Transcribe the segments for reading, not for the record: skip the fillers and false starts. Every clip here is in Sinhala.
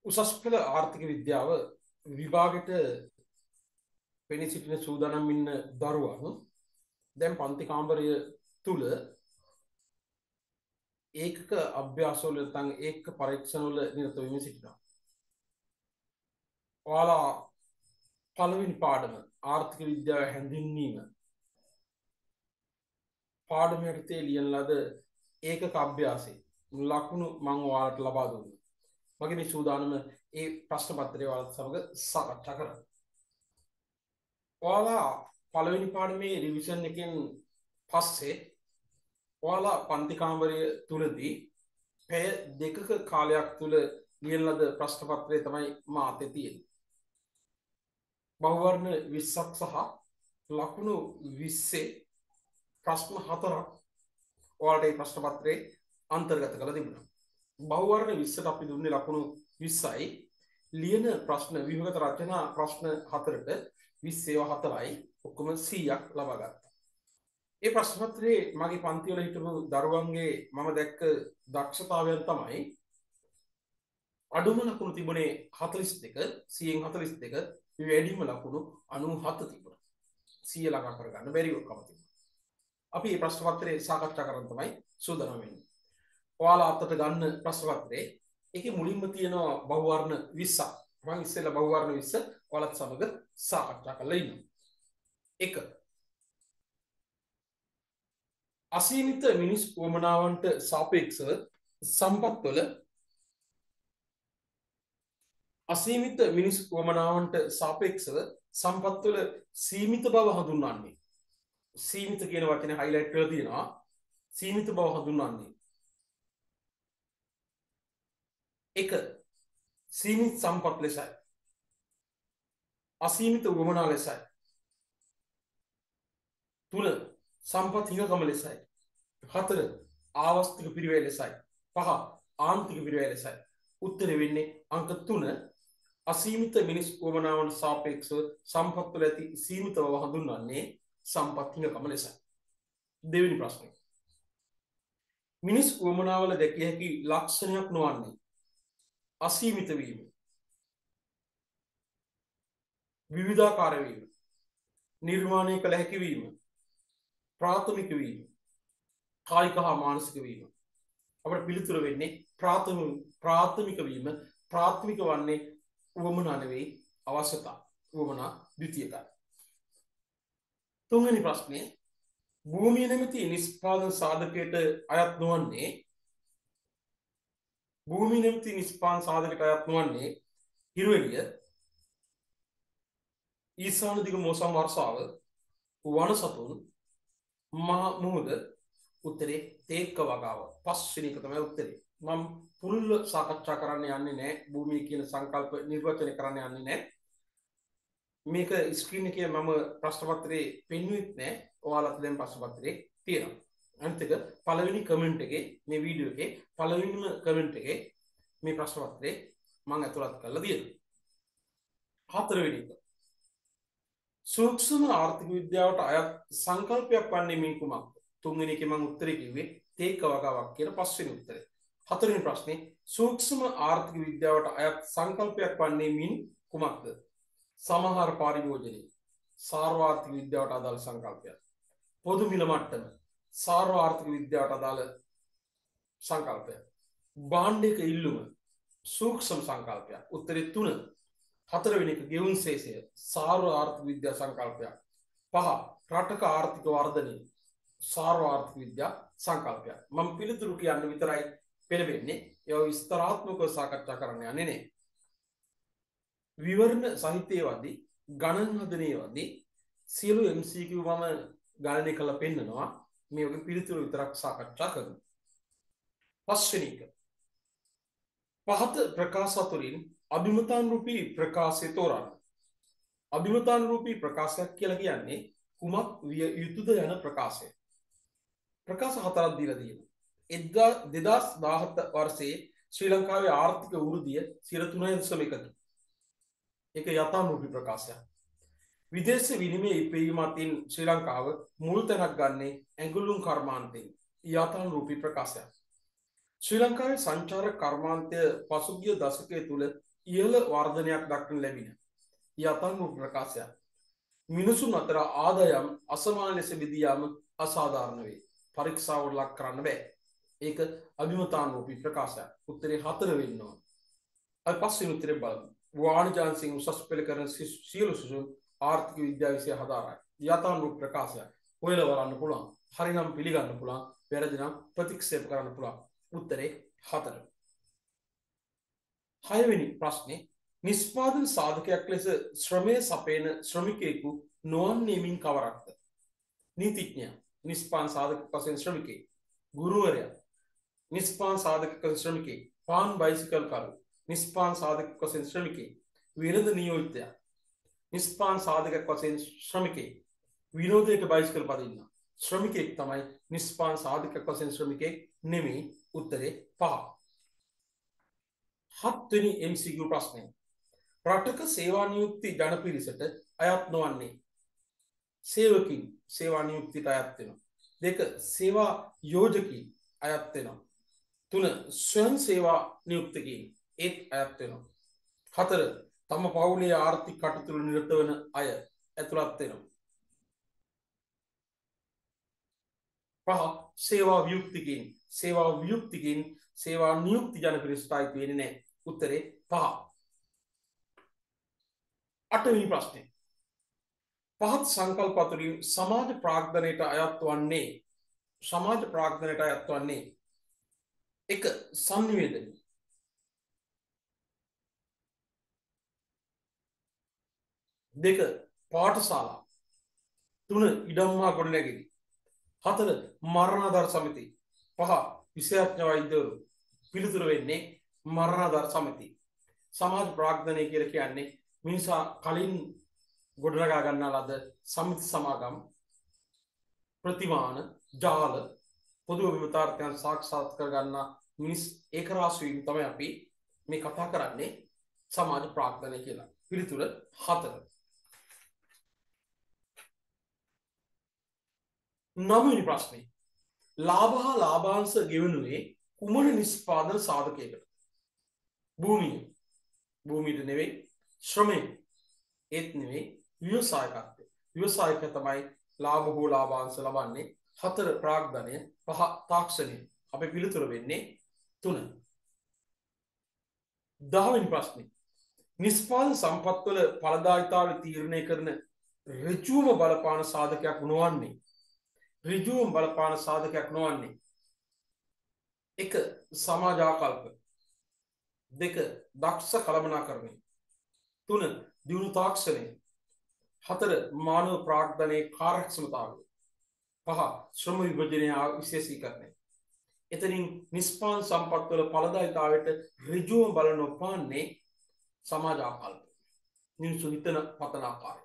උසස් පෙළ ආර්ථික විද්‍යාව විභාගෙට පෙනී සිටින සූදානම් ඉන්න දරුවන් දැන් පන්ති කාමරය තුල ඒකක අභ්‍යාසවල නැත්නම් ඒකක පරීක්ෂණවල නිරත වෙමින් සිටිනවා. ඔයාලා පළවෙනි පාඩම ආර්ථික විද්‍යාව හැඳින්වීම පාඩම යටතේ ලියන ලද ඒකක අභ්‍යාසයේ ලකුණු මම ඔයාලට ලබා දුන්නා. මගේ මේ සූදානම ඒ ප්‍රශ්න පත්‍රය ඔයාලත් සමග සාකච්ඡා කරන්න. ඔයාලා පළවෙනි පාඩමේ රිවිෂන් එකෙන් පස්සේ ඔයාලා පන්ති කාමරය තුලදී පැය දෙකක කාලයක් තුල ලියන ලද ප්‍රශ්න පත්‍රය තමයි මා අතේ තියෙන්නේ. බහුවර්ණ 20ක් සහ ලකුණු 20 ප්‍රශ්න 4ක් ඔයාලට මේ ප්‍රශ්න පත්‍රයේ අන්තර්ගත කරලා තිබුණා. බහුවර්ණ 20ට අපි දුන්නේ ලකුණු 20යි. ලියන ප්‍රශ්න විභාගත රචනා ප්‍රශ්න 4ට 20 ඒවා 4යි ඔක්කොම 100ක් ලබා ගත්තා. ඒ ප්‍රශ්න පත්‍රයේ මගේ පන්ති වල හිටපු දරුවන්ගේ මම දැක්ක දක්ෂතාවයන් තමයි අඩුම ලකුණු තිබුණේ 42 100න් 42 වැඩිම ලකුණු 97 තිබුණා. 100 ළඟා කරගන්න බැරිව කම තිබුණා. අපි මේ ප්‍රශ්න පත්‍රය සාකච්ඡා කරන්න තමයි සූදානම් වෙන්නේ. ඔයාලා අතට ගන්න ප්‍රශ්න පත්‍රයේ ඒකේ මුලින්ම තියෙනවා බහුවර්ණ 20ක්. මම ඉස්සෙල්ලා බහුවර්ණ 20 ඔයාලත් සමග සාකච්ඡා කරලා ඉන්නවා. 1 අසීමිත මිනිස් උවමනාවන්ට සාපේක්ෂව සම්පත්වල අසීමිත මිනිස් උවමනාවන්ට සාපේක්ෂව සම්පත්වල සීමිත බව හඳුන්වන්නේ. සීමිත කියන වචනේ හයිලයිට් කරලා තියෙනවා. සීමිත බව හඳුන්වන්නේ. 1 සීමිත සම්පත් ලෙසයි. අසීමිත උවමනා ලෙසයි. 3 සම්පත් හිඟකම ලෙසයි. 4 ආවස්තික පිරිවැය ලෙසයි. 5 ආන්තික පිරිවැය ලෙසයි. උත්තර වෙන්නේ අංක 3 අසීමිත මිනිස් උවමනාවන්ට සාපේක්ෂව සම්පත්වල ඇති සීමිත බව හඳුන්වන්නේ සම්පත් හිඟකම ලෙසයි. දෙවෙනි ප්‍රශ්නය. මිනිස් උවමනාවල දැකිය හැකි ලක්ෂණයක් නොවන්නේ අසීමිත වීම, විවිධාකාර වීම, නිර්මාණය කළ හැකි වීම, ප්‍රාථමික වීම, කායික හා මානසික වීම. අපට පිළිතුර වෙන්නේ ප්‍රාථමික වීම. ප්‍රාථමික වන්නේ උවමනා නෙවෙයි අවශ්‍යතා. උවමනා ද්විතීයකයි. තුන්වෙනි ප්‍රශ්නේ භූමිය නැමැති නිෂ්පාදන සාධකයට අයත් නොවන්නේ භූමිය නැමැති නිෂ්පාදන සාධකයට අයත් නොවන්නේ හිරුවෙලිය, ඊසාන දිග මෝසම් වර්ෂාව, වන සතුන්, මහා මුහුද. උත්තරේ තේක්ක වගාව. පස්වෙනි එක තමයි උත්තරේ. මම පුල්ල සාකච්ඡා කරන්න යන්නේ නැහැ. භූමිය කියන සංකල්ප නිර්වචනය කරන්න යන්නේ නැහැ. මේක ස්ක්‍රීන් එකේ මම ප්‍රශ්න පත්‍රයේ පෙන්වෙත් නැහැ. ඔයාලට දැන් ප්‍රශ්න පත්‍රයේ තියෙනවා. අනිත් එක පළවෙනි කමෙන්ට් එකේ මේ වීඩියෝ එකේ පළවෙනිම කමෙන්ට් එකේ මේ ප්‍රශ්න පත්‍රයේ මම ඇතුළත් කරලා තියෙනවා. හතරවෙනි එක සූක්ෂම ආර්ථික විද්‍යාවට අයත් සංකල්පයක් වන්නේ මින් කුමක්ද? තුන්වෙනි එකේ මම උත්තරේ කිව්වේ තේක වගාවක් කියන පස්වෙනි උත්තරේ. හතරවෙනි ප්‍රශ්නේ සූක්ෂම ආර්ථික විද්‍යාවට අයත් සංකල්පයක් වන්නේ මින් කුමක්ද? සමහර පරිභෝජනයේ සාර්වාර්ථික විද්‍යාවට අදාළ සංකල්පයක්. පොදු මිල මට්ටම සාර්වාර්ථික විද්‍යාවට අදාළ සංකල්පයක්. භාණ්ඩයක ඉල්ලුම සූක්ෂම සංකල්පයක්. උත්තරේ 3. හතරවෙනි එක ගෙවුම් ශේෂය සාර්වාර්ථික විද්‍යා සංකල්පයක්. 5 රටක ආර්ථික වර්ධනය සාර්වාර්ථික විද්‍යා සංකල්පයක්. මම පිළිතුරු කියන්න විතරයි පෙළඹෙන්නේ. ඒවා විස්තරාත්මකව සාකච්ඡා කරන්න යන්නේ නැහැ. විවරණ සාහිත්‍යයේදී ගණන් හදනේදී සියලු MCQ මම ගණනය කරලා පෙන්නනවා. මේ වගේ පිළිතුරු විතරක් සාකච්ඡා කරමු. පස්වෙනි එක පහත ප්‍රකාශ අතරින් අභිමතානුරූපී ප්‍රකාශය තෝරන්න. අභිමතානුරූපී ප්‍රකාශයක් කියලා කියන්නේ කුමක් විය යුතුද යන ප්‍රකාශය. ප්‍රකාශ හතරක් දීලා තියෙනවා. 2017 වර්ෂයේ ශ්‍රී ලංකාවේ ආර්ථික වෘද්ධිය 3.1%. ඒක යථානුරූපී ප්‍රකාශයක්. විදේශ විනිමය ඉපැයීම අතින් ශ්‍රී ලංකාව මුල් තැනක් ගන්නේ ඇඟලුම් කර්මාන්තයෙන්. යථානුරූපී ප්‍රකාශයක්. ශ්‍රී ලංකාවේ සංචාරක කර්මාන්තය පසුගිය දශකයේ තුල ඉහළ වර්ධනයක් දක්වන ලැබින යථාර්ථ ප්‍රකාශයක්. මිනිසුන් අතර ආදායම් අසමාන ලෙස බෙදී යාම අසාධාරණ වේ. පරීක්ෂාවට ලක් කරන්න බෑ. ඒක අභිමතානුරූපී ප්‍රකාශයක්. උත්තරේ 4 වෙන්න ඕන. අපි පස්වෙනි උත්තරේ බලමු. වාණිජාංශයෙන් උසස් පෙළ කරන සියලු සිසුන් ආර්ථික විද්‍යාව විෂය හදාරයි. යථානුරූප ප්‍රකාශයක්. හොයලා බලන්න පුළුවන්. හරිනම් පිළිගන්න පුළුවන්. වැරදි නම් ප්‍රතික්ෂේප කරන්න පුළුවන්. උත්තරේ 4. 6 වෙනි ප්‍රශ්නේ නිෂ්පාදන සාධකයක් ලෙස ශ්‍රමය සපයන ශ්‍රමිකයෙකු නොවන්නේ මින් කවරක්ද? නීතිඥයා නිෂ්පාදන සාධක වශයෙන් ශ්‍රමිකයෙක්. ගුරුවරයා නිෂ්පාදන සාධක වශයෙන් ශ්‍රමිකයෙක්. පාන් බයිසිකල් කරු නිෂ්පාදන සාධක වශයෙන් ශ්‍රමිකයෙක්. විරද නියෝජිතයා නිෂ්පාදන සාධක වශයෙන් ශ්‍රමිකයෙක්. විනෝදයට බයිසිකල් පදින්න ශ්‍රමිකයෙක් තමයි නිෂ්පාදන සාධක වශයෙන් ශ්‍රමිකයෙක් නෙමෙයි. උත්තරේ 5. 7 වෙනි MCQ ප්‍රශ්නය. රටක සේවා නියුක්ති ජනපිරිසට අයත් නොවන්නේ සේවකින් සේවා නියුක්තියට අයත් වෙනවා. 2 සේවා යෝජකින් අයත් වෙනවා. 3 ස්වයං සේවා නියුක්තකින් ඒත් අයත් වෙනවා. 4 තම පවුලේ ආර්ථික කටයුතු වල නිරත වන අය ඇතුළත් වෙනවා. 5 සේවා වියුක්තිකින් සේවා නියුක්ති ජනපිරිසට අයත් වෙන්නේ නැහැ. උත්තරේ 5. 8 වෙනි ප්‍රශ්නේ. පහත් සංකල්ප අතරින් සමාජ ප්‍රාග්ධනයට අයත් වන්නේ 1 සංනිවේදනය. 2 පාඨශාලා. 3 ඉඩම් හා ගොඩනැගිලි. 4 මරණාධාර සමිති. 5 විෂයඥ වෛද්‍යවරු. පිළිතුර වෙන්නේ මරණාධාර සමිති. සමාජ ප්‍රාග්ධනය කියලා කියන්නේ මිනිසා කලින් ගොඩනගා ගන්නා ලද සමිති සමාගම් ප්‍රතිමාන ජාල පොදු විමතාර්ථයන් සාක්ෂාත් කර ගන්නා මිනිස් ඒකරාශී වීම තමයි අපි මේ කතා කරන්නේ සමාජ ප්‍රාග්ධනය කියලා. පිළිතුර 4. 9 වෙනි ප්‍රශ්නේ. ලාභ හා ලාභාංශ ගෙවනුවේ කුමන නිෂ්පාදන සාධකයකට? භූමියට නෙවෙයි, ශ්‍රමය ඒත් නෙවෙයි, ව්‍යවසායකත්වය. ව්‍යවසායක තමයි ලාභ හෝ ලාභාංශ ලබන්නේ. 4 ප්‍රාග්ධනය, 5 තාක්ෂණය. අපේ පිළිතුර වෙන්නේ 3. 10 වෙනි ප්‍රශ්නේ. නිෂ්පාදන සම්පත්වල ඵලදායීතාවය තීරණය කරන ඍජුවම බලපාන සාධකයක් නොවන්නේ 1 සමාජ ආකල්ප. 2 දක්ෂ කළමනාකරණය. 3 දියුණු තාක්ෂණය. 4 මානව ප්‍රාග්ධනයේ කාර්යක්ෂමතාවය. 5 ශ්‍රම විභජනය විශේෂීකරණය. එතනින් නිෂ්පාදන සම්පත්වල ඵලදායීතාවයට ඍජුවම බල නොපාන්නේ සමාජ ආකල්ප. මිනිස්සු හිතන පතන ආකාරය.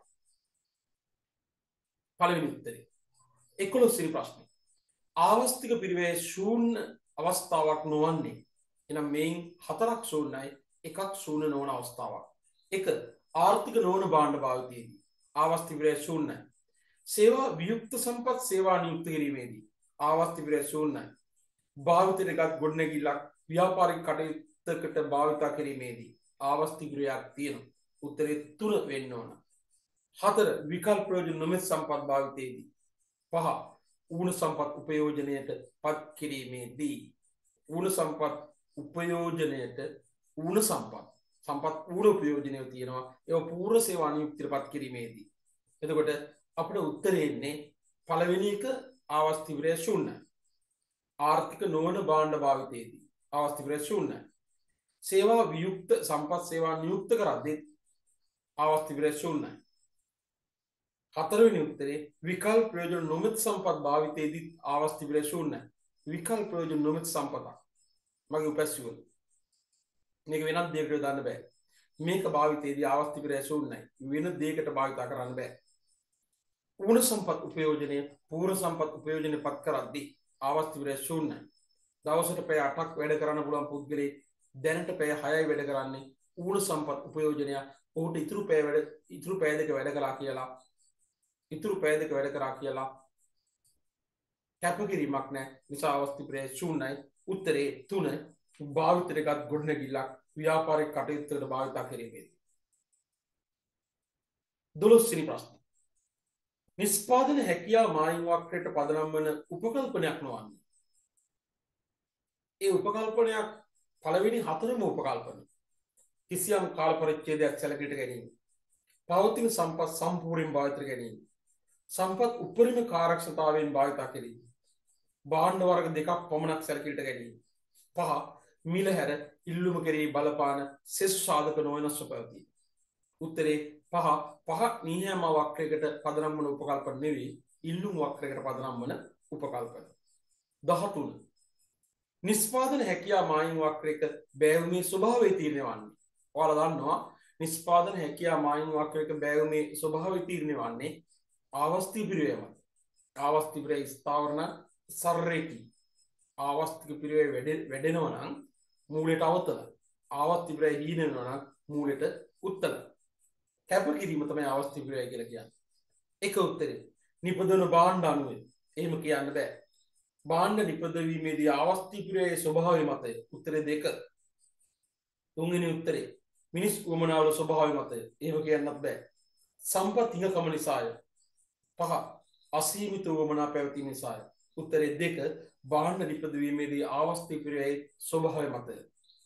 පළවෙනි උත්තරේ. 11 වෙනි ප්‍රශ්නේ. ආවස්තික පිරිවේ ශූන්‍ය අවස්ථාවක් නොවන්නේ. එනම් මේන් 4ක් ශූන්‍යයි, 1ක් ශූන්‍ය නොවන අවස්ථාවක්. 1 ආර්ථික නොවන භාණ්ඩ භාවිතයේදී ආවස්තික පිරිවේ ශූන්‍යයි. සේවා වියුක්ත සම්පත් සේවා නියුක්ත කිරීමේදී ආවස්තික පිරිවේ ශූන්‍යයි. භාවිතයට ගත් ගොඩනැගිල්ලක් ව්‍යාපාරික කටයුත්තකට භාවිතා කිරීමේදී ආවස්තික පිරිවයක් තියෙනවා. උත්තරේ 3 වෙන්න ඕන. 4 විකල්ප ප්‍රයෝජන නොමැති සම්පත් භාවිතයේදී. 5 ඌණ සම්පත් උපයෝජනයට පත් කිරීමේදී. ඌණ සම්පත් උපයෝජනයට ඌණ සම්පත් ඌණ උපයෝජනය තියෙනවා. ඒ පූර්ව සේවා නියුක්තියට පත් කිරීමේදී. එතකොට අපිට උත්තරේ එන්නේ පළවෙනි එක ආවස්තික පිරිවේ ශූන්‍යයි. ආර්ථික නොවන භාණ්ඩ භාවිතයේදී ආවස්තික පිරිවේ ශූන්‍යයි. සේවා වියුක්ත සම්පත් සේවා නියුක්ත කරද්දී ආවස්තික පිරිවේ ශූන්‍යයි. 4 වෙනි උත්තරේ විකල්ප ප්‍රයෝජන නොමැති සම්පත් භාවිතයේදී ආවස්තික පිරිවේ ශූන්‍යයි. විකල්ප ප්‍රයෝජන නොමැති සම්පත මගේ උපැස්සුවල මේක වෙනත් දෙයකට දාන්න බෑ. මේක භාවිතයේදී ආවස්තික පිරිවේ ශූන්‍යයි. වෙන දෙයකට භාවිතා කරන්න බෑ. ඌණ සම්පත් උපයෝජනය පූර්ව සම්පත් උපයෝජනය පත් කරද්දී ආවස්තික පිරිවේ ශූන්‍යයි. දවසට පැය 8ක් වැඩ කරන්න පුළුවන් පුද්ගලයෙක් දැනට පැය 6යි වැඩ කරන්නේ ඌණ සම්පත් උපයෝජනය. ඔහුට ඉතුරු පැය දෙක වැඩ කරා කියලා කැපකිරීමක් නැහැ. නිසා ආවස්තික පිරිවේ ශූන්‍යයි. උත්තරේ 3 භාවිතයට ගත් ගොඩනැගිල්ලක් ව්‍යාපාරික කටයුත්තකට භාවිත කිරීමේදී. 12 වෙනි ප්‍රශ්නය. නිෂ්පාදන හැකියාව මායිම් වක්‍රයට පදනම් වන උපකල්පනයක් නොවන්නේ. ඒ උපකල්පනයක් පළවෙනි හතරම උපකල්පන. කිසියම් කාල පරිච්ඡේදයක් සැලකිලිට ගැනීම. පවතින සම්පත් සම්පූර්ණයෙන් භාවිතයට ගැනීම. සම්පත් උපරිම කාර්යක්ෂමතාවයෙන් භාවිත කිරීම. භාණ්ඩ වර්ග දෙකක් පමණක් සැලකිලිට ගැනීම. 5. මිල හැර ඉල්ලුම කෙරෙහි බලපාන සෙසු සාධක නොවෙනස්ව පැවතීම. උත්තරේ 5 නීහෑම වක්‍රයකට පදනම් වන උපකල්පන නෙවෙයි ඉල්ලුම් වක්‍රයකට පදනම් වන උපකල්පන. 13. නිෂ්පාදන හැකියාව මායිම් වක්‍රයක බෑවුමේ ස්වභාවය තීරණය වන්නේ. ඔයාලා දන්නවා නිෂ්පාදන හැකියාව මායිම් වක්‍රයක බෑවුමේ ස්වභාවය තීරණය වන්නේ ආවස්තික පිරිවැය මත. ආවස්තික පිරිවැය ස්ථාවරණ සරරේඛී. ආවස්තික පිරිවැය වැඩෙනවා නම් මූලයට අවතල. ආවස්තික පිරිවැය හීන වෙනවා නම් මූලයට උත්තල. කැපකිරීම තමයි ආවස්තික පිරිවැය කියලා කියන්නේ. එක උත්තරේ. නිපදවන භාණ්ඩ අණුව. එහෙම කියන්න බෑ. භාණ්ඩ නිපදවීමේදී ආවස්තික පිරිවැයේ ස්වභාවය මතය. උත්තරේ 2. තුන්වෙනි උත්තරේ. මිනිස් උවමනාවල ස්වභාවය මතය. එහෙම කියන්නත් බෑ. සම්පත් හිඟකම නිසාය. 5. අසීමිත උවමනා පැවතීම නිසාය. උත්තරේ 2. භාණ්ඩ නිපදවීමේදී ආවස්තික පිරිවැයේ ස්වභාවය මතය.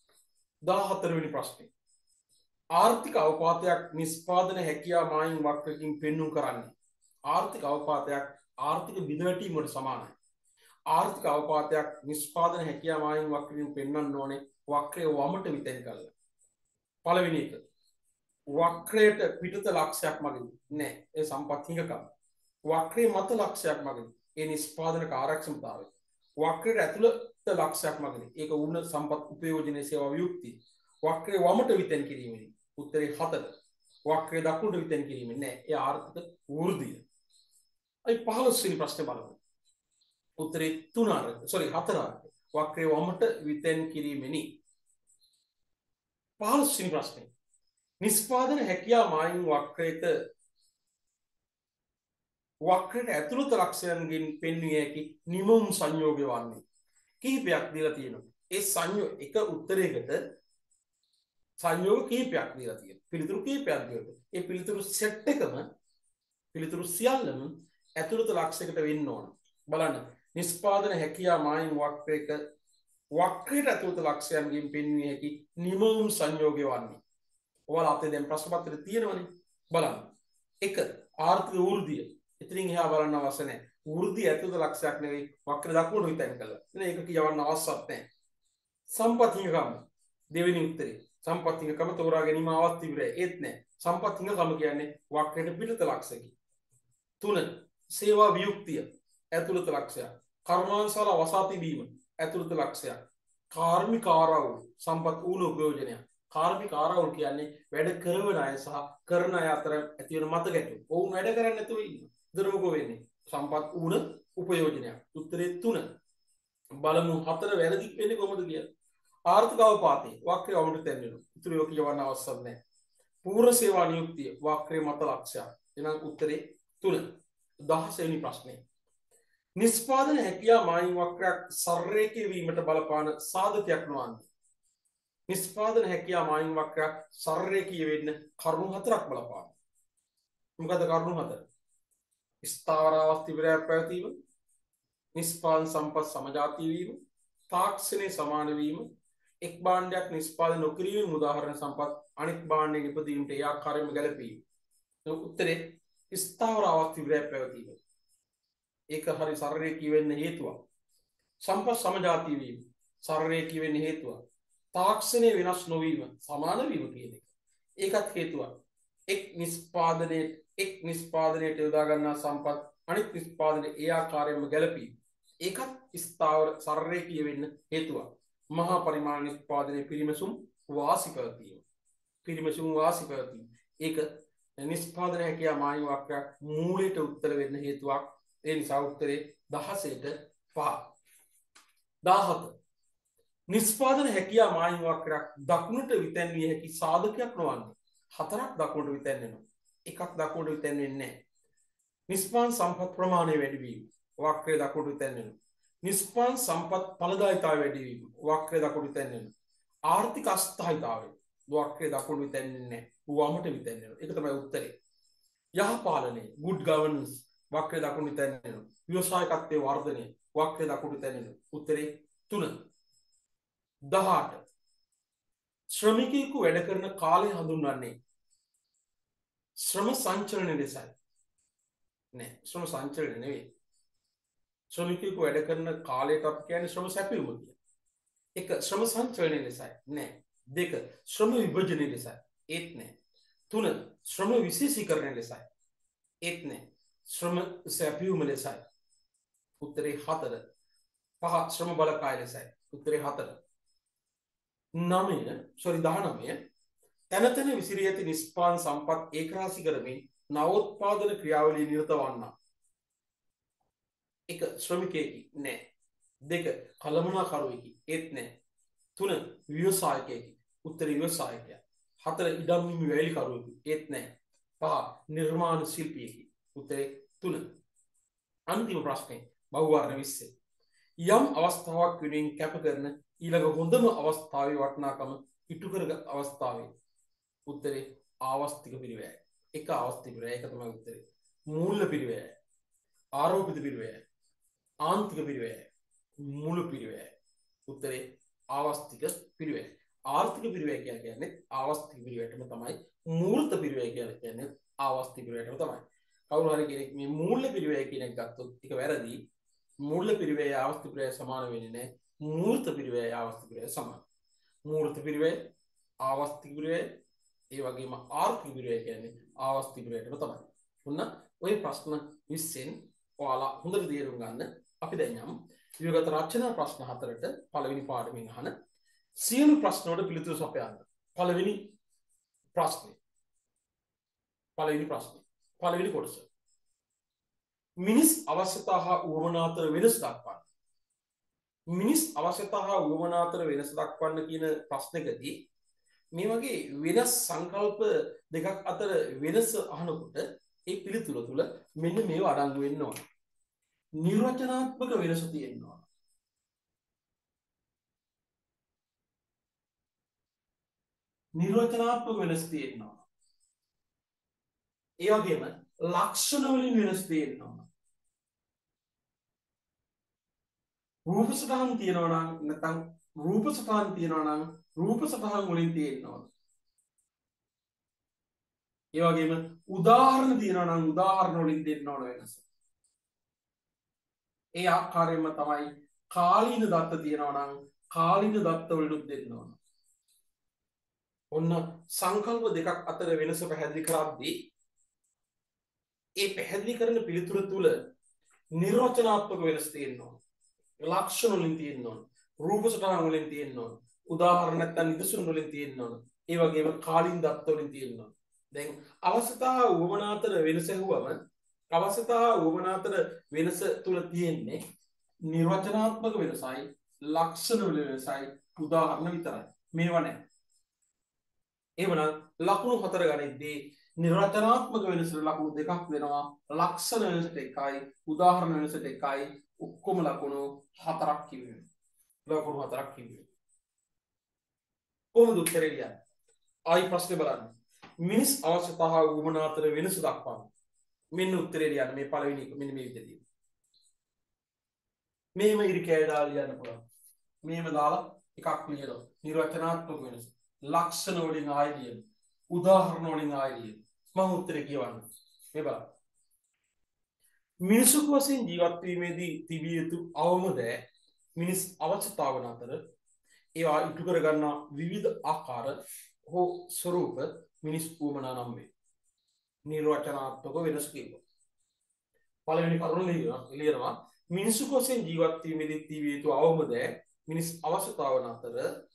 14 වෙනි ප්‍රශ්නේ. ආර්ථික අවපාතයක් නිෂ්පාදන හැකියාව මායිම් වක්‍රකින් පෙන්වුම් කරන්නේ. ආර්ථික අවපාතයක් ආර්ථික බිඳවැටීම වලට සමානයි. ආර්ථික අවපාතයක් නිෂ්පාදන හැකියාව මායිම් වක්‍රකින් පෙන්වන්න ඕනේ වක්‍රය වමට විතැන් කරලා. පළවෙනි එක. වක්‍රයට පිටත ලක්ෂයක් මගින් නෑ. ඒ සම්පත් හිඟකම. වක්‍රයේ මත ලක්ෂයක් මගින් ඒ නිෂ්පාදන කාර්යක්ෂමතාවය. වක්‍රයට ඇතුළත ලක්ෂයක් මගින් ඒක වුණ සම්පත් උපයෝජනයේ සේවා වියුක්තිය. වක්‍රයේ වමට විතැන් කිරීමෙන් උත්තරේ 7. වක්‍රයේ දකුණට විතැන් කිරීමෙන් නෑ. ඒ ආර්ථික වෘද්ධිය. අයි 15 වෙනි ප්‍රශ්නේ බලමු. උත්තරේ 4. වක්‍රයේ වමට විතැන් කිරීමෙනි. 15 වෙනි ප්‍රශ්නේ. නිෂ්පාදන හැකියාව මායිම් වක්‍රයක වක්‍රයට ඇතුළත ලක්ෂයන්ගෙන් පෙන්විය හැකි නිමවුම් සංයෝගය වන්නේ. කීපයක් දීලා තියෙනවා. ඒ සංයෝග එක උත්තරයකට සංයෝග කීපයක් දීලා තියෙනවා. පිළිතුරු කීපයක් දීලා. ඒ පිළිතුරු සෙට් එකම පිළිතුරු සියල්ලම ඇතුළත ලක්ෂයකට වෙන්න ඕන. බලන්න. නිෂ්පාදන හැකියාව මායිම් වක්‍රයක වක්‍රයට ඇතුළත ලක්ෂයන්ගෙන් පෙන්විය හැකි නිමවුම් සංයෝගය වන්නේ. ඔයාලා අතේ දැන් ප්‍රශ්න පත්‍රයේ තියෙනවනේ. බලන්න. 1. ආර්ථික වෘද්ධිය. ඉතින් එහා බලන්න අවශ්‍ය නැහැ. වෘද්ධිය ඇතුළත ලක්ෂයක් නෙවෙයි වක්‍ර දකුණට විතැන් කළා. එතන ඒක කියවන්න අවශ්‍යත් නැහැ. සම්පත් හිඟකම. දෙවෙනි උත්තරේ. සම්පත් හිඟකම තෝරා ගැනීම අවශ්‍ය විරයි. ඒත් නැහැ. සම්පත් හිඟකම කියන්නේ වක්‍රයට පිටත ලක්ෂයකි. 3. සේවා වියුක්තිය ඇතුළත ලක්ෂයක්. කර්මාන්තශාලා වසා තිබීම ඇතුළත ලක්ෂයක්. කාර්මික ආරවුල් සම්පත් ඌන උපයෝජනයක්. කාර්මික ආරවුල් කියන්නේ වැඩ කරන අය සහ කරන අය අතර ඇති වෙන මත ගැටුම්. ඔවුන් වැඩ කරන්නේ නැතුව ඉන්නවා. එතන මොකෝ වෙන්නේ? සම්පත් ඌන උපයෝජනයක්. උත්තරේ 3. බලමු 4 වැරදි වෙන්නේ කොහොමද කියලා. ආර්ථික අවපාතේ වක්‍රය වමට තැන්වෙනවා. ඉතුරු ඒක කියවන්න අවශ්‍ය නැහැ. පූර්ණ සේවා නියුක්තිය වක්‍රය මත ලක්ෂයක්. එහෙනම් උත්තරේ 3. 16 වෙනි ප්‍රශ්නේ. නිෂ්පාදන හැකියාව මායිම් වක්‍රයක් සරරේඛී වීමට බලපාන සාධකයක් නොවන්නේ. නිෂ්පාදන හැකියාව මායිම් වක්‍රයක් සරරේඛී වෙන්න කරුණු 4ක් බලපානවා. මොකද කරුණු 4? ස්ථාවර අවස්ථි විරයක් පැවතීම, නිෂ්පාදන සම්පත් සමජාතී වීම, තාක්ෂණයේ සමාන වීම, එක් භාණ්ඩයක් නිෂ්පාදනය නොකිරීමේ උදාහරණ සම්පත් අනෙක් භාණ්ඩයක නිපදවීමට ඒ ආකාරයෙන්ම ගැලපීම. උත්තරේ ස්ථාවර අවස්ථි විරයක් පැවතීම. ඒක හරි සරරේඛී වෙන්න හේතුවක්. සම්පත් සමජාතී වීම සරරේඛී වෙන්න හේතුවක්. තාක්ෂණයේ වෙනස් නොවීම සමාන වීම කියන එක. ඒකත් හේතුවක්. එක් නිෂ්පාදනයට යොදා ගන්නා සම්පත් අනිත් නිෂ්පාදනයේ ඒ ආකාරයෙන්ම ගැලපීම. ඒකත් ස්ථාවර සරරේඛී වෙන්න හේතුවක්. මහා පරිමාණ නිෂ්පාදනයේ පිරිමැසුම් වාසි පැවතීම. ඒක නිෂ්පාදන හැකියාව මායිම් වක්‍රයක් මූලයට උත්තර වෙන්න හේතුවක්. ඒ නිසා උත්තරේ 16ට 5. 17. නිෂ්පාදන හැකියාව මායිම් වක්‍රයක් දකුණට විතැන්විය හැකි සාධකයක් නොවන්නේ. 4ක් දකුණට විතැන්වෙනවා. එකක් දකුණට විතැන්වෙන්නේ නැහැ. නිෂ්පාදන සම්පත් ප්‍රමාණය වැඩි වීම වක්‍රය දකුණට විතැන්වෙනවා. නිස්පාන් සම්පත් ඵලදායීතාවය වැඩි වීම වක්‍රය දකුණු තැන්නෙන. ආර්ථික අස්ථායීතාවය වක්‍රය දකුණු විතැන්නෙන්නේ වමට විතැන්නෙන. ඒක තමයි උත්තරේ. යහපාලනය good governance වක්‍රය දකුණු විතැන්නෙන. ව්‍යවසායකත්වයේ වර්ධනය වක්‍රය දකුණු විතැන්නෙන. උත්තරේ 3. 18 ශ්‍රමිකයෙකු වැඩ කරන කාලය හඳුන්වන්නේ ශ්‍රම සංචලනය ලෙසයි. නෑ ශ්‍රම සංචලනය නෙවෙයි. ශ්‍රමිකයෙකු වැඩ කරන කාලයට අපි කියන්නේ ශ්‍රම සැපයුම කියලා. 1 ශ්‍රම සංචලනය ලෙසයි. නෑ. 2 ශ්‍රම විභජනය ලෙසයි. ඒත් නෑ. 3 ශ්‍රම විශේෂීකරණය ලෙසයි. ඒත් නෑ. ශ්‍රම සැපයුම ලෙසයි. උත්තරේ 4. 5 ශ්‍රම බලකාය ලෙසයි. උත්තරේ 4. 19 තැන තැන විසිරී ඇති නිස්පාන් සම්පත් ඒකරාශී කරමින් නවෝත්පාදන ක්‍රියාවලිය නිරත වන්නා. 1 ශ්‍රමිකයෙකි නෑ. 2 කළමනාකරුවෙකි ඒත් නෑ. 3 ව්‍යවසායකයෙකි උත්තරේ ව්‍යවසායකයා. 4 ඉඩම් හිමි වැලිකරුවෙකි ඒත් නෑ. 5 නිර්මාණ ශිල්පියෙකි උත්තරේ 3. අන්තිම ප්‍රශ්නේ බහුවර්ණ 20. යම් අවස්ථාවක් වෙනුවෙන් කැප කරන ඊළඟ හොඳම අවස්ථාවේ වටිනාකම ඉටු කර අවස්ථාවේ උත්තරේ ආවස්තික පිරිවැය. එක ආවස්තික පිරිවැය ඒක තමයි උත්තරේ. මූල්‍ය පිරිවැය, ආරෝපිත පිරිවැය, ආන්තික පිරිවැය, මුළු පිරිවැය. උත්තරේ ආවස්තික පිරිවැය. ආර්ථික පිරිවැය කියලා කියන්නේ ආවස්තික පිරිවැයටම තමයි. මූර්ත පිරිවැය කියලා කියන්නේ ආවස්තික පිරිවැයටම තමයි. කවුරු හරි කෙනෙක් මේ මූල්‍ය පිරිවැය කියන එක ගත්තොත් ඒක වැරදි. මූල්‍ය පිරිවැය ආවස්තික පිරිවැය සමාන වෙන්නේ නැහැ. මූර්ත පිරිවැය ආවස්තික පිරිවැය සමාන. මූර්ත පිරිවැය ආවස්තික පිරිවැය ඒ වගේම ආර්ථික පිරිවැය කියන්නේ ආවස්තික පිරිවැයටම තමයි. ඔන්න ওই ප්‍රශ්න 20න් ඔයාලා හොඳට තේරුම් ගන්න. අපි දැන් යමු විගත රචනා ප්‍රශ්න 4ට පළවෙනි පාඩමෙන් අහන සියලු ප්‍රශ්න වලට පිළිතුරු සපයන්න. පළවෙනි ප්‍රශ්නේ. පළවෙනි කොටස. මිනිස් අවශ්‍යතා හා උවමනා අතර වෙනස දක්වන්න. මිනිස් අවශ්‍යතා හා උවමනා අතර වෙනස දක්වන්න කියන ප්‍රශ්නකදී මේ වගේ වෙනස් සංකල්ප දෙකක් අතර වෙනස අහනකොට ඒ පිළිතුර තුල මෙන්න මේව අඩංගු වෙන්න ඕන. නිර්වචනාත්මක වෙනස තියෙන්න ඕන. නිර්වචනාත්මක වෙනස තියෙන්න ඕන. ඒ වගේම ලක්ෂණ වලින් වෙනස් තියෙන්න ඕන. රූප සටහන් තියෙනවා නම් නැත්නම් රූප සටහන් තියෙනවා නම් රූප සටහන් වලින් තියෙන්න ඕන. ඒ වගේම උදාහරණ තියෙනවා නම් උදාහරණ වලින් දෙන්න ඕන වෙනස. ඒ ආකාරයෙන්ම තමයි කාලීන දත්ත තියෙනවා නම් කාලීන දත්ත වලට දෙන්න ඕන. ඔන්න සංකල්ප දෙකක් අතර වෙනස පැහැදිලි කරද්දී ඒ පැහැදිලි කරන පිළිතුර තුල නිර්වචනාත්මක වෙනස් තියෙන්න ඕන. ලක්ෂණ වලින් තියෙන්න ඕන. රූප සටහන් වලින් තියෙන්න ඕන. උදාහරණ නැත්නම් නිදසුන් වලින් තියෙන්න ඕන. ඒ වගේම කාලීන දත්ත වලින් තියෙන්න ඕන. දැන් අවශ්‍යතා උවමනා අතර වෙනස හුවම අවශ්‍යතා උවමනා අතර වෙනස තුල තියෙන්නේ නිර්වචනාත්මක වෙනසයි ලක්ෂණ වල වෙනසයි උදාහරණ විතරයි. මේව නැහැ. එහෙමනම් ලකුණු 4 ගනිද්දී නිර්වචනාත්මක වෙනසට ලකුණු දෙකක් වෙනවා. ලක්ෂණ වෙනසට එකයි, උදාහරණ වෙනසට එකයි. ඔක්කොම ලකුණු 4ක් කිව්වේ. ලකුණු 4ක් කිව්වේ. කොහොමද උත්තරේ ලියන්නේ? ආයි ප්‍රශ්නේ බලන්න. මිනිස් අවශ්‍යතා හා උවමනා අතර වෙනස දක්වන්න. මෙන්න උත්තරේ ලියන්න මේ පළවෙනි එක මෙන්න මේ විදිහට. මේම ඉරි කෑඩාල ලියන්න පුළුවන්. මේම දාලා එකක් ලියනවා. නිර්වචනාත්මක වෙනස. ලක්ෂණ වලින් ආයි ලියන්න. උදාහරණ වලින් ආයි ලියන්න. මම උත්තරේ කියවන්න. මේ බලන්න. මිනිසෙකු වශයෙන් ජීවත් වීමේදී තිබිය යුතු අවම දෑ මිනිස් අවශ්‍යතාවන් අතර ඒවා ඉටු කර ගන්නා විවිධ ආකාර හෝ ස්වරූප මිනිස් උවමනා නම් වේ. නිර්වචනාත්මක වෙනස කියනවා. පළවෙනි කරුණ ලියනවා මිනිසෙකු වශයෙන් ජීවත් වීමේදී තිබිය යුතු අවම දෑ මිනිස් අවශ්‍යතාවන් අතර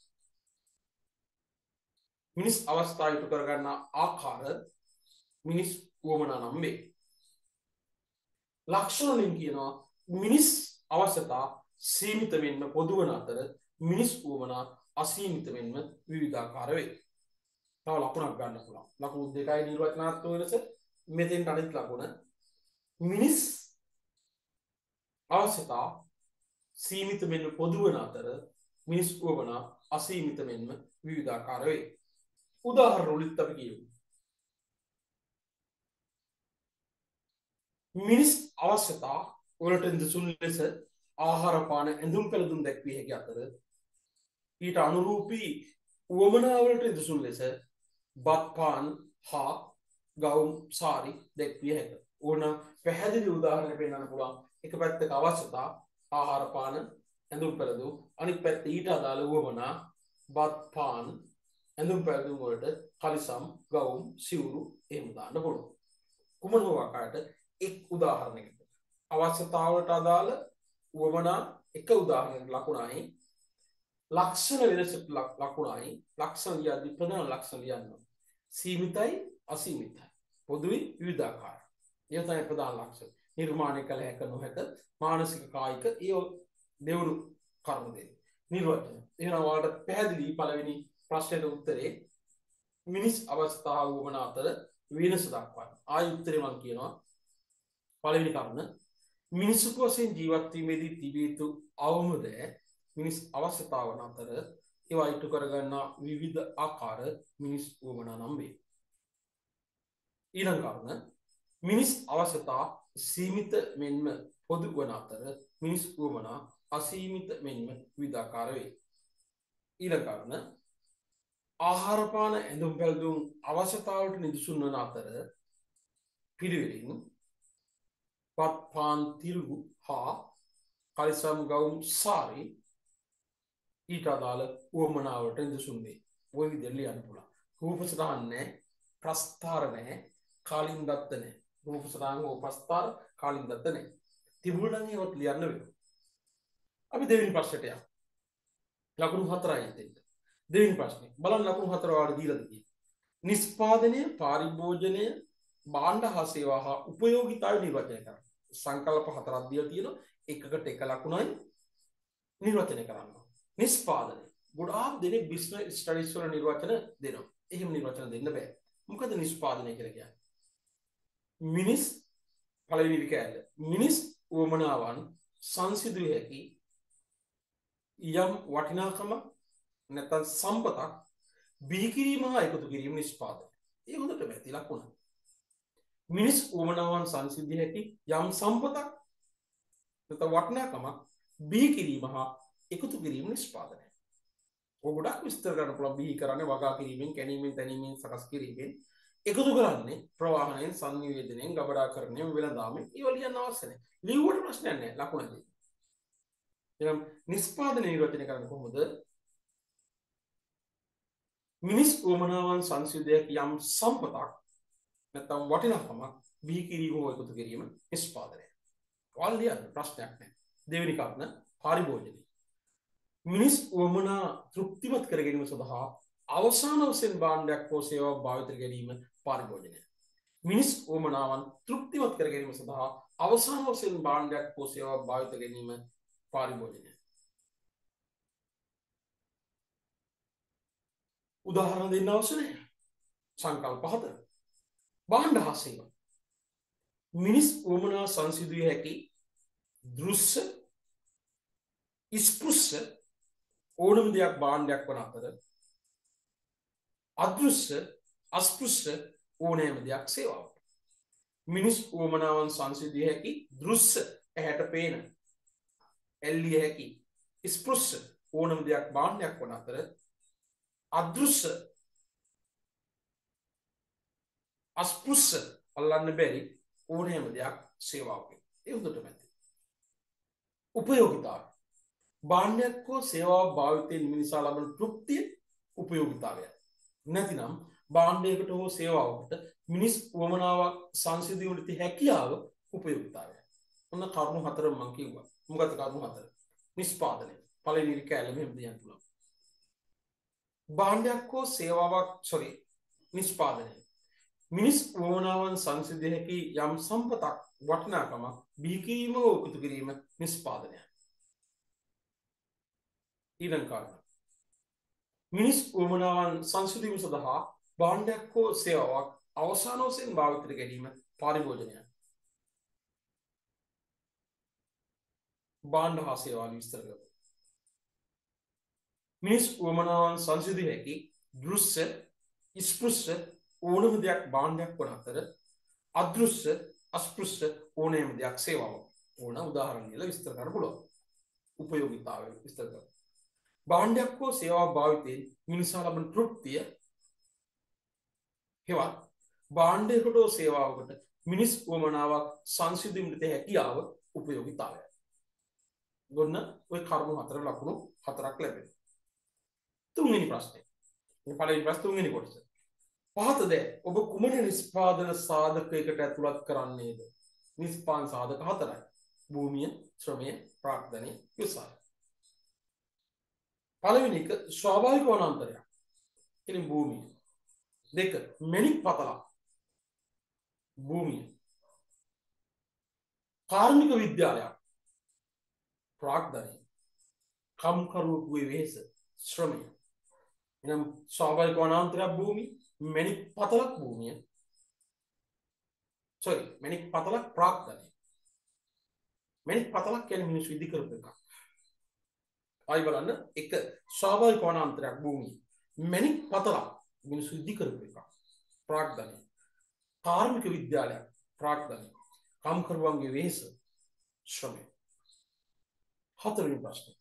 මිනිස් අවස්ථා ඉටු කර ගන්නා ආකාර මිනිස් උවමනා නම් වේ. ලක්ෂණ වලින් කියනවා මිනිස් අවශ්‍යතා සීමිත වෙන්න පොදු වන අතර මිනිස් උවමනා අසීමිත වෙන්න විවිධාකාර වේ. තව ලකුණක් ගන්න පුළුවන්. ලකුණු දෙකයි නිර්වචනාත්මක වෙනස. මෙතෙන් අනිත් ලකුණ මිනිස් අවශ්‍යතා සීමිත මෙන්ම පොදු වන අතර මිනිස් වුවමනා අසීමිත මෙන්ම විවිධාකාර වේ. උදාහරණ වලින් අපි කියමු. මිනිස් අවශ්‍යතා වලට නිදසුන් ලෙස ආහාර පාන ඇඳුම් පැළඳුම් දැක්විය හැකි අතර ඊට අනුරූපී උවමනාවලට නිදසුන් ලෙස බත් පාන් හා ගවුම් සාරි දැක්විය හැක. ඕන පැහැදිලි උදාහරණ පෙන්වන්න පුළුවන්. එක පැත්තක අවශ්‍යතා ආහාර පාන ඇඳුම් පැළඳුම්, අනිත් පැත්ත ඊට අදාළ උවමනා බත් පාන් ඇඳුම් පැළඳුම් වලට කලිසම් ගවුම් සිවුරු එහෙම දාන්න පුළුවන්. කුමන ආකාරයට එක් උදාහරණයකට අවශ්‍යතාවලට අදාළ උවමනා එක උදාහරණයක් ලකුණයි ලක්ෂණ වෙනසට ලකුණයි ලක්ෂණ ලියද්දී ප්‍රධාන ලක්ෂණ ලියන්න සීමිතයි අසීමිතයි පොදුයි විවිධාකාර. ඒ තමයි ප්‍රධාන ලක්ෂණ. නිර්මාණය කළ හැක නොහැක මානසික කායික ඒ දෙවුණු කර්ම දෙක නිර්වචන. එහෙනම් ඔයාලට පැහැදිලි පළවෙනි ප්‍රශ්නෙට උත්තරේ මිනිස් අවස්ථාව වුණ අතර වෙනස දක්වන්න. ආයි උත්තරේ මම කියනවා පළවෙනි කරුණ මිනිසුක වශයෙන් ජීවත් වීමේදී තිබිය යුතු අවම දෑ මිනිස් අවශ්‍යතාවන් අතර ඒවා ඉටු කරගන්නා විවිධ ආකාර මිනිස් වුවමනා නම් වේ. ඊළඟ කරුණ මිනිස් අවශ්‍යතා සීමිත මෙන්ම පොදු වන අතර මිනිස් වුවමනා අසීමිත මෙන්ම විවිධාකාර වේ. ඊළඟ කරුණ ආහාර පාන ඇඳුම් පැළඳුම් අවශ්‍යතාවලට නිදසුන් වන අතර පිළිවෙලින් පත් පාන් තිරුළු හා කලිසම් ගවුම් සාරි ඊට අදාළ උවමනාවට නිදසුන් වේ. ඔය විදිහට ලියන්න පුළුවන්. රූප සටහන් නැහැ, ප්‍රස්ථාර නැහැ, කාලින් දත්ත නැහැ. රූප සටහන් හෝ ප්‍රස්ථාර කාලින් දත්ත නැහැ. තිබුණා නම් ඒවත් ලියන්න වෙනවා. අපි දෙවෙනි ප්‍රශ්නට යමු. ලකුණු 4යි දෙන්න. දෙවෙනි ප්‍රශ්නේ. බලන්න ලකුණු 4 වාට දීලාද කියන්නේ. නිෂ්පාදනය, පාරිභෝජනය, භාණ්ඩ හා සේවා හා උපයෝගිතාව නිර්වචනය කරන්න. සංකල්ප 4ක් දීලා තියෙනවා. එකකට එක ලකුණයි නිර්වචනය කරන්න. නිෂ්පාදනය. ගොඩාක් දෙනෙක් බිස්නස් ස්ටඩීස් වල නිර්වචන දෙනවා. එහෙම නිර්වචන දෙන්න බෑ. මොකද නිෂ්පාදනය කියලා කියන්නේ? මිනිස් පළවෙනි විකෑල්ල. මිනිස් උවමනාවන් සංසිඳුව හැකි යම් වටිනාකම නැත්නම් සම්පතක් බිහි කිරීම හා එකතු කිරීම නිෂ්පාදනය. ඒ හොඳට පැති ලකුණ. මිනිස් උවමනාවන් සංසිඳිය හැකි යම් සම්පතක් නැත්නම් වටිනාකමක් බිහි කිරීම හා එකතු කිරීම නිෂ්පාදනය. ඔය ගොඩක් විස්තර කරන්න පුළුවන්. බිහි කරන්නේ වගා කිරීමෙන්, කැණීමෙන්, තැනීමෙන්, සකස් කිරීමෙන්, එකතු කරන්නේ ප්‍රවාහණයෙන්, සංනිවේදනයෙන්, ගබඩාකරණයෙන්, වෙළඳාමෙන්. ඒව ලියන්න අවශ්‍ය නැහැ. ලියුවට ප්‍රශ්නයක් නැහැ. ලකුණයි. එහෙනම් නිෂ්පාදනය නිර්වචනය කරන්නේ කොහොමද? මිනිස් උවමනාවන් සංසිඳයක් යම් සම්පතක් නැත්නම් වටිනාකමක් බිහි කිරීම හෝ එකතු කිරීම නිෂ්පාදනය. ඔයාලා ලියන්න ප්‍රශ්නයක් නැහැ. දෙවෙනි කාරණා පරිභෝජනය. මිනිස් උවමනා තෘප්තිමත් කර ගැනීම සඳහා අවසාන වශයෙන් භාණ්ඩයක් හෝ සේවාවක් භාවිත කර ගැනීම පරිභෝජනය. මිනිස් උවමනාවන් තෘප්තිමත් කර ගැනීම සඳහා අවසාන වශයෙන් භාණ්ඩයක් හෝ සේවාවක් භාවිත කර ගැනීම පරිභෝජනය. උදාහරණ දෙන්න අවශ්‍ය නැහැ. සංකල්ප 4. භාණ්ඩ හා සේවා. මිනිස් උවමනා සංසිඳුවේ හැකි දෘශ්‍ය ස්පෘශ්‍ය ඕනම දෙයක් භාණ්ඩයක් වන අතර අදෘශ්‍ය අස්පෘශ්‍ය ඕනෑම දෙයක් සේවාවක්. මිනිස් උවමනාවන් සංසිඳිය හැකි දෘශ්‍ය ඇහැට පේන එල්ලිය හැකි ස්පෘශ්‍ය ඕනම දෙයක් භාණ්ඩයක් වන අතර අදෘශ්‍ය අස්පෘශ්‍ය අල්ලන්න බැරි ඕනෑම දෙයක් සේවාවක්. ඒ හොඳට මැති. උපයෝගිතාව. භාණ්ඩයක් හෝ සේවාවක් භාවිතයෙන් මිනිසා ලබන තෘප්තිය උපයෝගිතාවය. නැතිනම් භාණ්ඩයකට හෝ සේවාවකට මිනිස් උවමනාවක් සංසිඳීමට හැකියාව උපයෝගිතාවය. ඔන්න කරුණු 4 මම කිව්වා. මොකද කරුණු 4? නිෂ්පාදනය. පළවෙනි කැලේ මෙහෙම දෙයක් පුළුවන්. භාණ්ඩයක් හෝ සේවාවක් නිෂ්පාදනය. මිනිස් උවමනාවන් සංසිඳිය හැකි යම් සම්පතක් වටිනාකමක් බිහි කිරීම හෝ එකතු කිරීම නිෂ්පාදනය. ඊළඟ කාරණා. මිනිස් උවමනාවන් සංසිඳීම සඳහා භාණ්ඩයක් හෝ සේවාවක් අවසාන වශයෙන් භාවිත කර ගැනීම පරිභෝජනය. භාණ්ඩ හා සේවා විස්තර කරනවා. මිනිස් වමනාවන් සංසිඳිය හැකි දෘශ්‍ය ස්පෘශ්‍ය ඕනම දෙයක් භාණ්ඩයක් වන අතර අදෘශ්‍ය අස්පෘශ්‍ය ඕනෑම දෙයක් සේවාව ඕන උදාහරණ කියලා විස්තර කරන්න පුළුවන්. උපයෝගීතාවය විස්තර කරනවා. භාණ්ඩයක් හෝ සේවා භාවිතයෙන් මිනිසා ලබන තෘප්තිය හෙවත් භාණ්ඩයකට හෝ සේවාවකට මිනිස් වමනාවක් සංසිඳීමට හැකියාව උපයෝගීතාවය. ගොන්න ඔය කර්ම හතර ලකුණු හතරක් ලැබෙනවා. තුන්වෙනි ප්‍රශ්නේ. මේ පළවෙනි ප්‍රශ්න තුන්වෙනි කොටස. පහතද ඔබ කුමන නිෂ්පාදන සාධකයකට ඇතුළත් කරන්නේද? නිෂ්පාදන සාධක හතරයි. භූමිය, ශ්‍රමය, ප්‍රාග්ධනය, විවසාය. පළවෙනි එක ස්වාභාවික වනාන්තරයක්. කියන්නේ භූමිය. දෙක මැණික් පතලක්. භූමිය. කාර්මික විද්‍යාලයක්. ප්‍රාග්ධනය. කම්කරුවෙකුගේ වෙහෙස, ශ්‍රමය. එනම් ස්වාභාවික වනාන්තරයක් භූමිය, මැණික් පතලක් භූමිය. මැණික් පතලක් ප්‍රාග්ධනය. මැණික් පතලක් කියන්නේ මිනිස්සු ඉදි කරපු එකක්. ආයි බලන්න එක ස්වාභාවික වනාන්තරයක් භූමිය, මැණික් පතලක් මිනිස්සු ඉදි කරපු එකක්. ප්‍රාග්ධනය. කාර්මික විද්‍යාලයක්. ප්‍රාග්ධනය. කම්කරුවන්ගේ වෙහෙස, ශ්‍රමය. හතරවෙනි ප්‍රශ්නේ.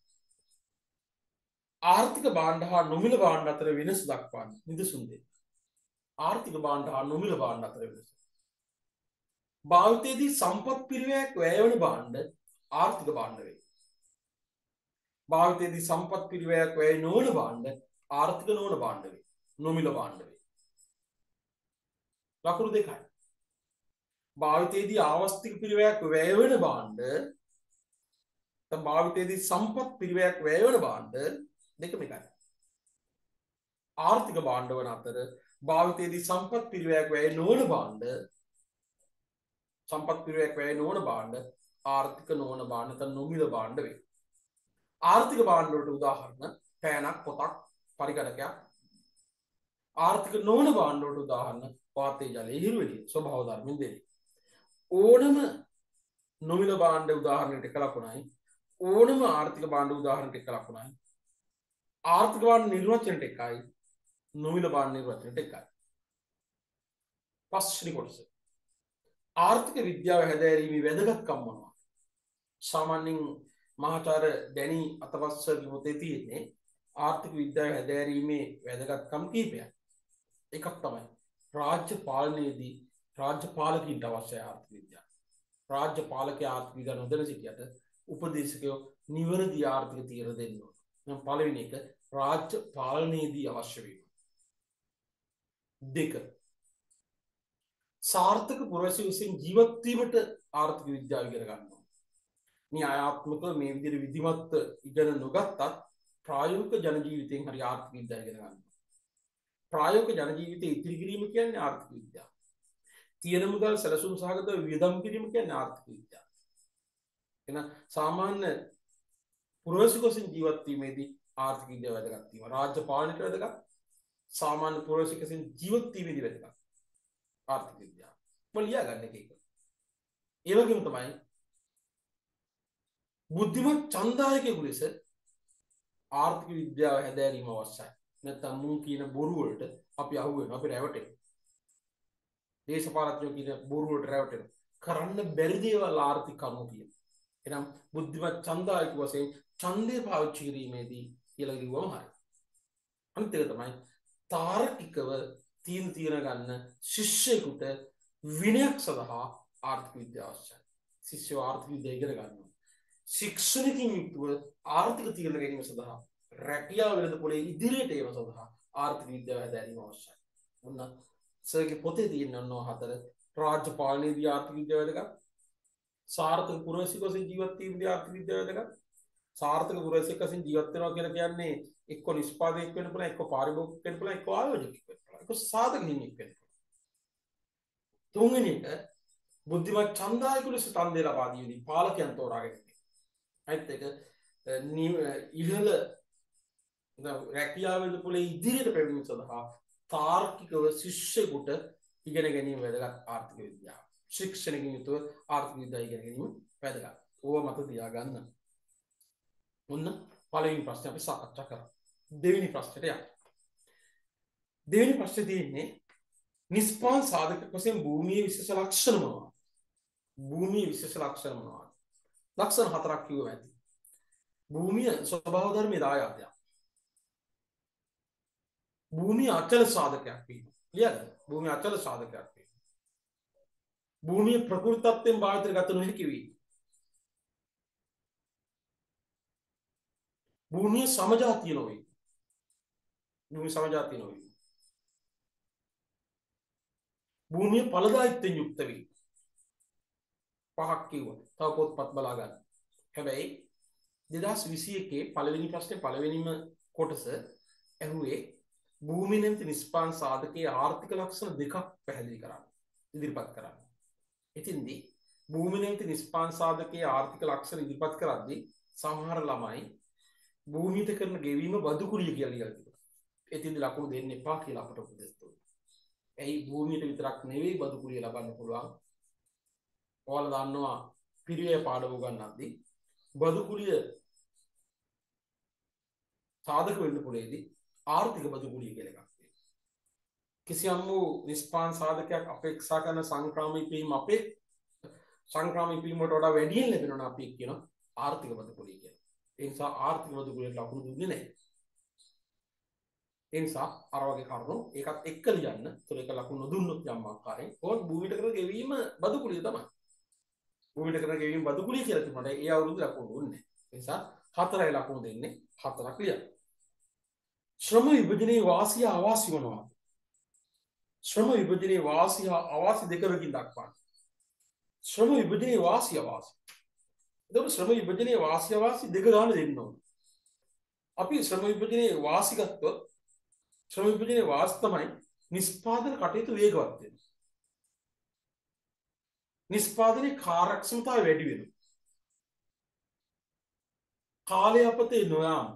ආර්ථික භාණ්ඩ හා නොමිල භාණ්ඩ අතර වෙනස දක්වන්න නිදසුන් දෙන්න. ආර්ථික භාණ්ඩ හා නොමිල භාණ්ඩ අතර වෙනස. භාවිතයේදී සම්පත් පිරිවැයක් වැය වන භාණ්ඩ ආර්ථික භාණ්ඩ වේ. භාවිතයේදී සම්පත් පිරිවැයක් වැය නොවන භාණ්ඩ ආර්ථික නොවන භාණ්ඩ වේ. නොමිල භාණ්ඩ වේ. ලකුණු දෙකයි. භාවිතයේදී ආවස්තික පිරිවැයක් වැය වන භාණ්ඩ භාවිතයේදී සම්පත් පිරිවැයක් වැය වන භාණ්ඩ දෙකම එකයි. ආර්ථික භාණ්ඩ වන අතර භාවිතයේදී සම්පත් පිරිවැයක් වැය නොවන භාණ්ඩ සම්පත් පිරිවැයක් වැය නොවන භාණ්ඩ ආර්ථික නොවන භාණ්ඩ නැත්නම් නොමිල භාණ්ඩ වේ. ආර්ථික භාණ්ඩ වලට උදාහරණ පෑනක්, පොතක්, පරිගණකයක්. ආර්ථික නොවන භාණ්ඩ වලට උදාහරණ වාතය, ජලය, හිරු එළිය ස්වභාව ධර්මෙන් දෙන්නේ. ඕනම නොමිල භාණ්ඩ උදාහරණයට එක ලකුණයි. ඕනම ආර්ථික භාණ්ඩ උදාහරණයට එක ලකුණයි. ආර්ථික භාණ්ඩ නිර්වචනයට එකයි. නොමිල භාණ්ඩ නිර්වචනයට එකයි. පස්වෙනි කොටස. ආර්ථික විද්‍යාව හැදෑරීමේ වැදගත්කම් මොනවාද? සාමාන්‍යයෙන් මහාචාර්ය ඩැනි අතපස්සගේ පොතේ තියෙන්නේ ආර්ථික විද්‍යාව හැදෑරීමේ වැදගත්කම් කීපයක්. එකක් තමයි රාජ්‍ය පාලනයේදී රාජ්‍ය පාලකීන්ට අවශ්‍ය ආර්ථික විද්‍යාව. රාජ්‍ය පාලකයා ආර්ථික විද්‍යාව නොදැන සිටියට උපදේශකයෝ නිවැරදි ආර්ථික තීරණ දෙන්න ඕන. නම් පළවෙනි එක රාජ්‍ය පාලනයේදී අවශ්‍ය වීම. දෙක සාර්ථක පුරවැසියන් විසින් ජීවත් වීමට ආර්ථික විද්‍යාව ඉගෙන ගන්න ඕන. න්‍යායාත්මකව මේ විදිහට විධිමත්ව ඉගෙන නොගත්තත් ප්‍රායෝගික ජන ජීවිතයෙන් හරි ආර්ථික විද්‍යාව ඉගෙන ගන්න. ප්‍රායෝගික ජන ජීවිතය ඉතිරි කිරීම කියන්නේ ආර්ථික විද්‍යාව. තියෙන මුදල් සැලසුම් සහගතව වියදම් කිරීම කියන්නේ ආර්ථික විද්‍යාව. එහෙනම් සාමාන්‍ය පුරවැසියෙකු වශයෙන් ජීවත් වීමේදී ආර්ථික විද්‍යාව වැදගත් වීම. රාජ්‍ය පාලනයට වැදගත්. සාමාන්‍ය පුරවැසියෙකු වශයෙන් ජීවත් වීමේදී වැදගත්. ආර්ථික විද්‍යාව. මම ලියා ගන්න එක. ඒ වගේම තමයි බුද්ධිමත් ඡන්දායකයෙකු ලෙස ආර්ථික විද්‍යාව හැදෑරීම අවශ්‍යයි. නැත්නම් මුන් කියන බොරු වලට අපි අහු වෙනවා, අපි රැවටෙනවා. දේශපාලඥයෝ කියන බොරු වලට රැවටෙනවා. කරන්න බැරි දේවල් ආර්ථික කරුණු කියන. එහෙනම් බුද්ධිමත් ඡන්දායකයෙකු වශයෙන් ඡන්දය පාවිච්චි කිරීමේදී කියලා කිව්වම හරියි. අනිත් එක තමයි තාර්කිකව තීන් ගන්න ශිෂ්‍යයෙකුට විනයක් සඳහා ආර්ථික විද්‍යාව අවශ්‍යයි. ශිෂ්‍යව ආර්ථික විද්‍යාව ඉගෙන ගන්නවා. ශික්ෂණකින් යුක්තව ආර්ථික තීරණ ගැනීම සඳහා රැකියාව වෙළඳපොලේ ඉදිරියට ඒම සඳහා ආර්ථික විද්‍යාව හැදෑරීම අවශ්‍යයි. ඔන්න සර්ගේ පොතේ තියෙන ඔන්න හතර. රාජ්‍ය පාලනයේදී ආර්ථික විද්‍යාව වැදගත්. සාර්ථක පුරවැසියෙකු වශයෙන් ජීවත් වීමේදී ආර්ථික විද්‍යාව වැදගත්. සාර්ථක පුරවැසියෙකු වශයෙන් ජීවත් වෙනවා කියලා කියන්නේ එක්ක නිෂ්පාදකයෙක් වෙන්න පුළුවන්, එක්ක පාරිභෝගිකයෙක් වෙන්න පුළුවන්, එක්ක ආයෝජකයෙක් වෙන්න පුළුවන්, එක්ක සාධක හිමියෙක් වෙන්න පුළුවන්. තුන්වෙනි එක බුද්ධිමත් ඡන්දායකයෙකු ලෙස ඡන්දය ලබා දීමේදී පාලකයන් තෝරාගෙන අනිත් එක ඉහළ රැකියාව වෙළඳපොලේ ඉදිරියට පැමිණීම සඳහා තාර්කිකව ශිෂ්‍යයෙකුට ඉගෙන ගැනීම වැදගත් ආර්ථික විද්‍යාව. ශික්ෂණකින් යුතුව ආර්ථික විද්‍යාව ඉගෙන ගැනීම වැදගත්. ඕව මත තියාගන්න. ඔන්න පළවෙනි ප්‍රශ්නේ අපි සාකච්ඡා කරා. දෙවෙනි ප්‍රශ්නෙට යන්න. දෙවෙනි ප්‍රශ්නේ තියෙන්නේ නිස්පාන් සාධක වශයෙන් භූමියේ විශේෂ ලක්ෂණ මොනවාද? භූමියේ විශේෂ ලක්ෂණ මොනවාද? ලක්ෂණ හතරක් කිව්වම ඇති. භූමිය ස්වභාව ධර්මයේ දායාදයක්. භූමිය අචල සාධකයක් වීම. ලියන්න. භූමිය අචල සාධකයක් වීම. භූමිය ප්‍රකෘතත්වයෙන් භාවිතයට ගත නොහැකි වීම. භූමිය සමජාතිය නොවේ. භූමිය සමජාතිය නොවේ. භූමිය ඵලදායීත්වයෙන් යුක්ත වේ. පහක් කිව්වා. තව පොත්පත් බලා ගන්න. හැබැයි 2021 පළවෙනි ප්‍රශ්නේ පළවෙනිම කොටස ඇහුවේ භූමිය නැමැති නිස්පාන් සාධකයේ ආර්ථික ලක්ෂණ දෙකක් පැහැදිලි කරන්න. ඉදිරිපත් කරන්න. ඉතින්දී භූමිය නැමැති නිස්පාන් සාධකයේ ආර්ථික ලක්ෂණ ඉදිරිපත් කරද්දී සමහර ළමයි භූමියට කරන ගෙවීම බදු කුලිය කියලා ලියලා තිබුණා. ඉතින්දී ලකුණු දෙන්න එපා කියලා අපට උපදෙස් දුන්නා. ඇයි භූමියට විතරක් නෙවෙයි බදු කුලිය ලබන්න පුළුවන්. ඔයාලා දන්නවා පිරිවේ පාඩම උගන්වද්දී බදු කුලිය සාධක වෙන්න පුළුවේදී ආර්ථික බදු කුලිය කියලා එකක් තියෙනවා. කිසියම් වූ නිස්පාන් සාධකයක් අපේක්ෂා කරන සංක්‍රාමී පීම අපේ සංක්‍රාමී පීම වලට වඩා වැඩියෙන් ලැබෙනවා අපි කියන ආර්ථික බදු කුලිය කියලා. ඒ නිසා ආර්ථික බදු කුලියට ලකුණු දුන්නේ නැහැ. ඒ නිසා අර වගේ කරුණු ඒකත් එක්ක ලියන්න. ඒතර ඒක ලකුණු නොදුන්නොත් යම් ආකාරයෙන් කොහොමද භූමියට කරන ගෙවීම බදු කුලිය තමයි. භූමියට කරන ගෙවීම බදු කුලිය කියලා තිබුණාට ඒ අවුරුදු ලකුණු දුන්නේ නැහැ. ඒ නිසා හතරයි ලකුණු දෙන්නේ. හතරක් ලියන්න. ශ්‍රම විභජනයේ වාසිය අවාසි මොනවාද? ශ්‍රම විභජනයේ වාසිය අවාසි දෙකකින් දක්වන්න. ශ්‍රම විභජනයේ වාසිය අවාසි. එතකොට ශ්‍රම විභජනයේ වාසිය අවාසි දෙක ගන්න දෙන්න ඕනේ. අපි ශ්‍රම විභජනයේ වාසි ගත්තොත් ශ්‍රම විභජනයේ වාසි තමයි නිෂ්පාදන කටයුතු වේගවත් වෙනවා. නිෂ්පාදනයේ කාර්යක්ෂමතාවය වැඩි වෙනවා. කාලය අපතේ නොයාම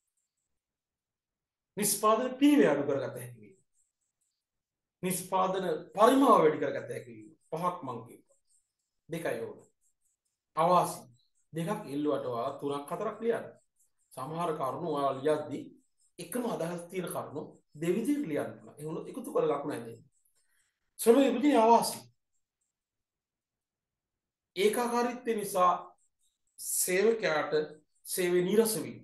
නිෂ්පාදන පීවය අඩු කරගත හැකි වීම. නිෂ්පාදන පරිමාව වැඩි කරගත හැකි වීම. පහක් මං කියනවා. දෙකයි ඕන. අවාසි. දෙකක් ඉල්ලුවට ඔයාලා තුනක් හතරක් ලියන්න. සමහර කරුණු ඔයාලා ලියද්දී එකම අදහස් තියෙන කරුණු දෙවිදිහට ලියන්න පුළුවන්. ඒ වුණොත් එකතු කරලා ලකුණු ඇදෙන්න. ශ්‍රම විභජනයේ අවාසි. ඒකාකාරීත්වය නිසා සේවකයාට සේවය නිරස වීම.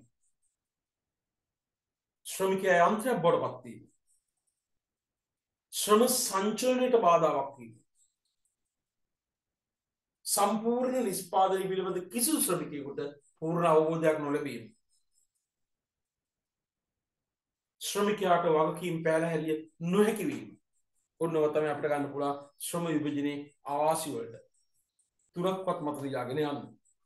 ශ්‍රමිකයා යන්ත්‍රයක් බවට පත් වීම. ශ්‍රම සංචලනයට බාධාවක් වීම. සම්පූර්ණ නිෂ්පාදනය පිළිබඳ කිසිදු ශ්‍රමිකයෙකුට පූර්ණ අවබෝධයක් නොලැබීම. ශ්‍රමිකයාට වගකීම් පෑලහැරිය නොහැකි වීම. ඔන්නව තමයි අපිට ගන්න පුළුවන් ශ්‍රම විභජනයේ අවාසි වලට. තුනක්වත් මත තියාගෙන යන්න.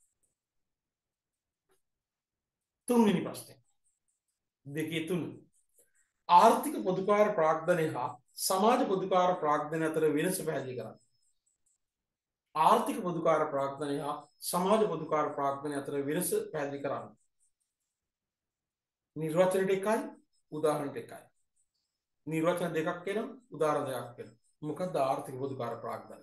තුන්වෙනි ප්‍රශ්නේ. දෙකේ තුන. ආර්ථික පොදුකාර ප්‍රාග්ධනය හා සමාජ පොදුකාර ප්‍රාග්ධනය අතර වෙනස පැහැදිලි කරන්න. ආර්ථික පොදුකාර ප්‍රාග්ධනය හා සමාජ පොදුකාර ප්‍රාග්ධනය අතර වෙනස පැහැදිලි කරන්න. නිර්වචනයට එකයි උදාහරණයට එකයි. නිර්වචන දෙකක් වෙනවා උදාහරණ දෙකක් වෙනවා. මොකක්ද ආර්ථික පොදුකාර ප්‍රාග්ධනය?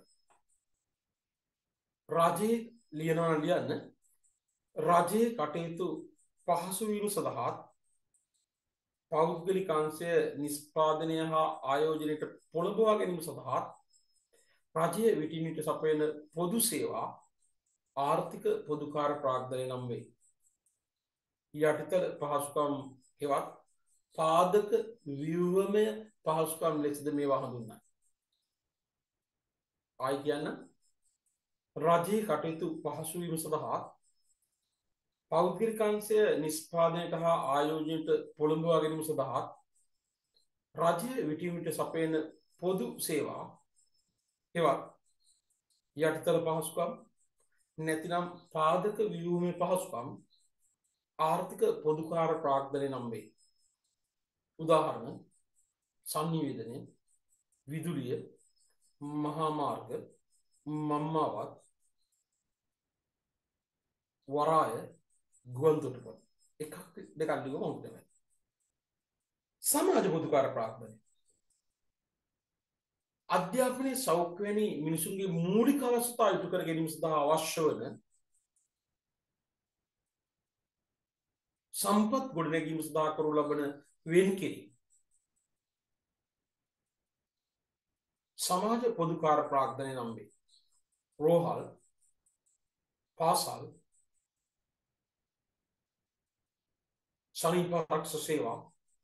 රජයේ ලියනවා ලියන්න රජයේ කටයුතු පහසු වීම සඳහා පෞද්ගලික අංශය නිෂ්පාදනය හා ආයෝජනයට පොළඹවා ගැනීම සඳහා රජය විටින් විට සපයන පොදු සේවා ආර්ථික පොදුකාර ප්‍රාග්ධනය නම් වේ. යටිතල පහසුකම් හෙවත් පාදක ව්‍යුහමය පහසුකම් ලෙසද මේවා හඳුන්වන්නේ. ආයි කියන්න රජයේ කටයුතු පහසු වීම සඳහා පෞද්ගලික අංශය නිෂ්පාදනයට හා ආයෝජනයට පොළඹවා ගැනීම සඳහා රජය විටින් විට සපයන පොදු සේවා හෙවත් යටිතල පහසුකම් නැතිනම් පාදක ව්‍යුහමය පහසුකම් ආර්ථික පොදුකාර ප්‍රාග්ධනය නම් වේ. උදාහරණ සංනිවේදනය, විදුලිය, මහා මාර්ග, මම්මාවත්, වරාය, ගුවන් තොටුපළ. එකක් දෙකක් ලියුම මොකද වෙන්නේ? සමාජ පොදුකාර ප්‍රාග්ධනය. අධ්‍යාපනයේ සෞඛ්‍ය වැනි මිනිසුන්ගේ මූලික අවශ්‍යතා ඉටු කර ගැනීම සඳහා අවශ්‍ය වන සම්පත් ගොඩනැගීම සඳහා කරනු ලබන වෙන්කිරීම. සමාජ පොදුකාර ප්‍රාග්ධනය නම් වේ. රෝහල්, පාසල්, සනීප ආරක්ෂක සේවා,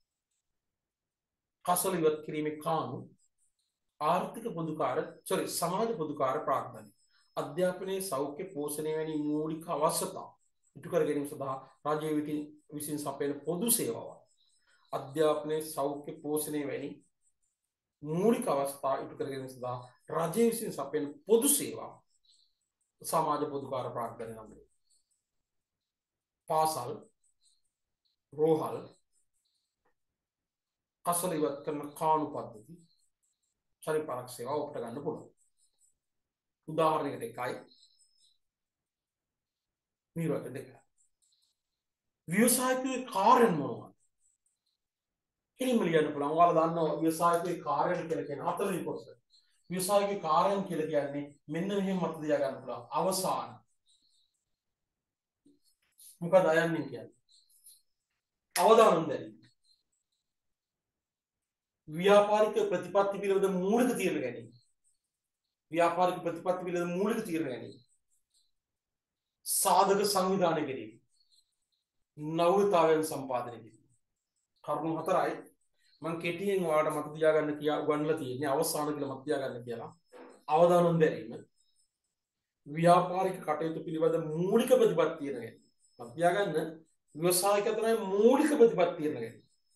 කසල ඉවත් කිරීමේ කානු, ආර්ථික පොදුකාර සමාජ පොදුකාර ප්‍රාග්ධනය. අධ්‍යාපනයේ සෞඛ්‍ය පෝෂණය වැනි මූලික අවශ්‍යතා ඉටු කර ගැනීම සඳහා රජය විසින් සපයන පොදු සේවාවන්. අධ්‍යාපනයේ සෞඛ්‍ය පෝෂණය වැනි මූලික අවස්ථා ඉටු කර ගැනීම සඳහා රජය විසින් සපයන පොදු සේවා සමාජ පොදුකාර ප්‍රාග්ධනය නම් වේ. පාසල්, රෝහල්, කසල ඉවත් කරන කානු පද්ධති, සනීප ආරක්ෂක සේවා ඔබට ගන්න පුළුවන්. උදාහරණයකට එකයි නිරත දෙක. ව්‍යවසායිකයේ කාර්යන් මොනවද? කෙලින්ම ලියන්න පුළුවන්. ඔයාලා දන්නවා ව්‍යවසායිකයේ කාර්යන් කියලා කියන හතරවෙනි කොටස. ව්‍යවසායිකයේ කාර්යන් කියලා කියන්නේ මෙන්න මෙහෙම මත තියා ගන්න පුළුවන්. අවසාන. මොකද අයන්නේ කියන්නේ? අවදානම් දැරීම. ව්‍යාපාරික ප්‍රතිපත්ති පිළිබඳ මූලික තීරණ ගැනීම. ව්‍යාපාරික ප්‍රතිපත්ති පිළිබඳ මූලික තීරණ ගැනීම. සාධක සංවිධානය කිරීම. නව්‍යතාවයන් සම්පාදනය කිරීම. කරුණු හතරයි මම කෙටියෙන් ඔයාලට මත තියාගන්න උගන්වලා තියෙන්නේ. අවසාන කියලා මත තියාගන්න කියලා. අවදානම් දැරීම. ව්‍යාපාරික කටයුතු පිළිබඳ මූලික ප්‍රතිපත්ති තීරණ ගැනීම. මත තියාගන්න ව්‍යවසායික තමයි මූලික ප්‍රතිපත්ති තීරණ ගැනීම.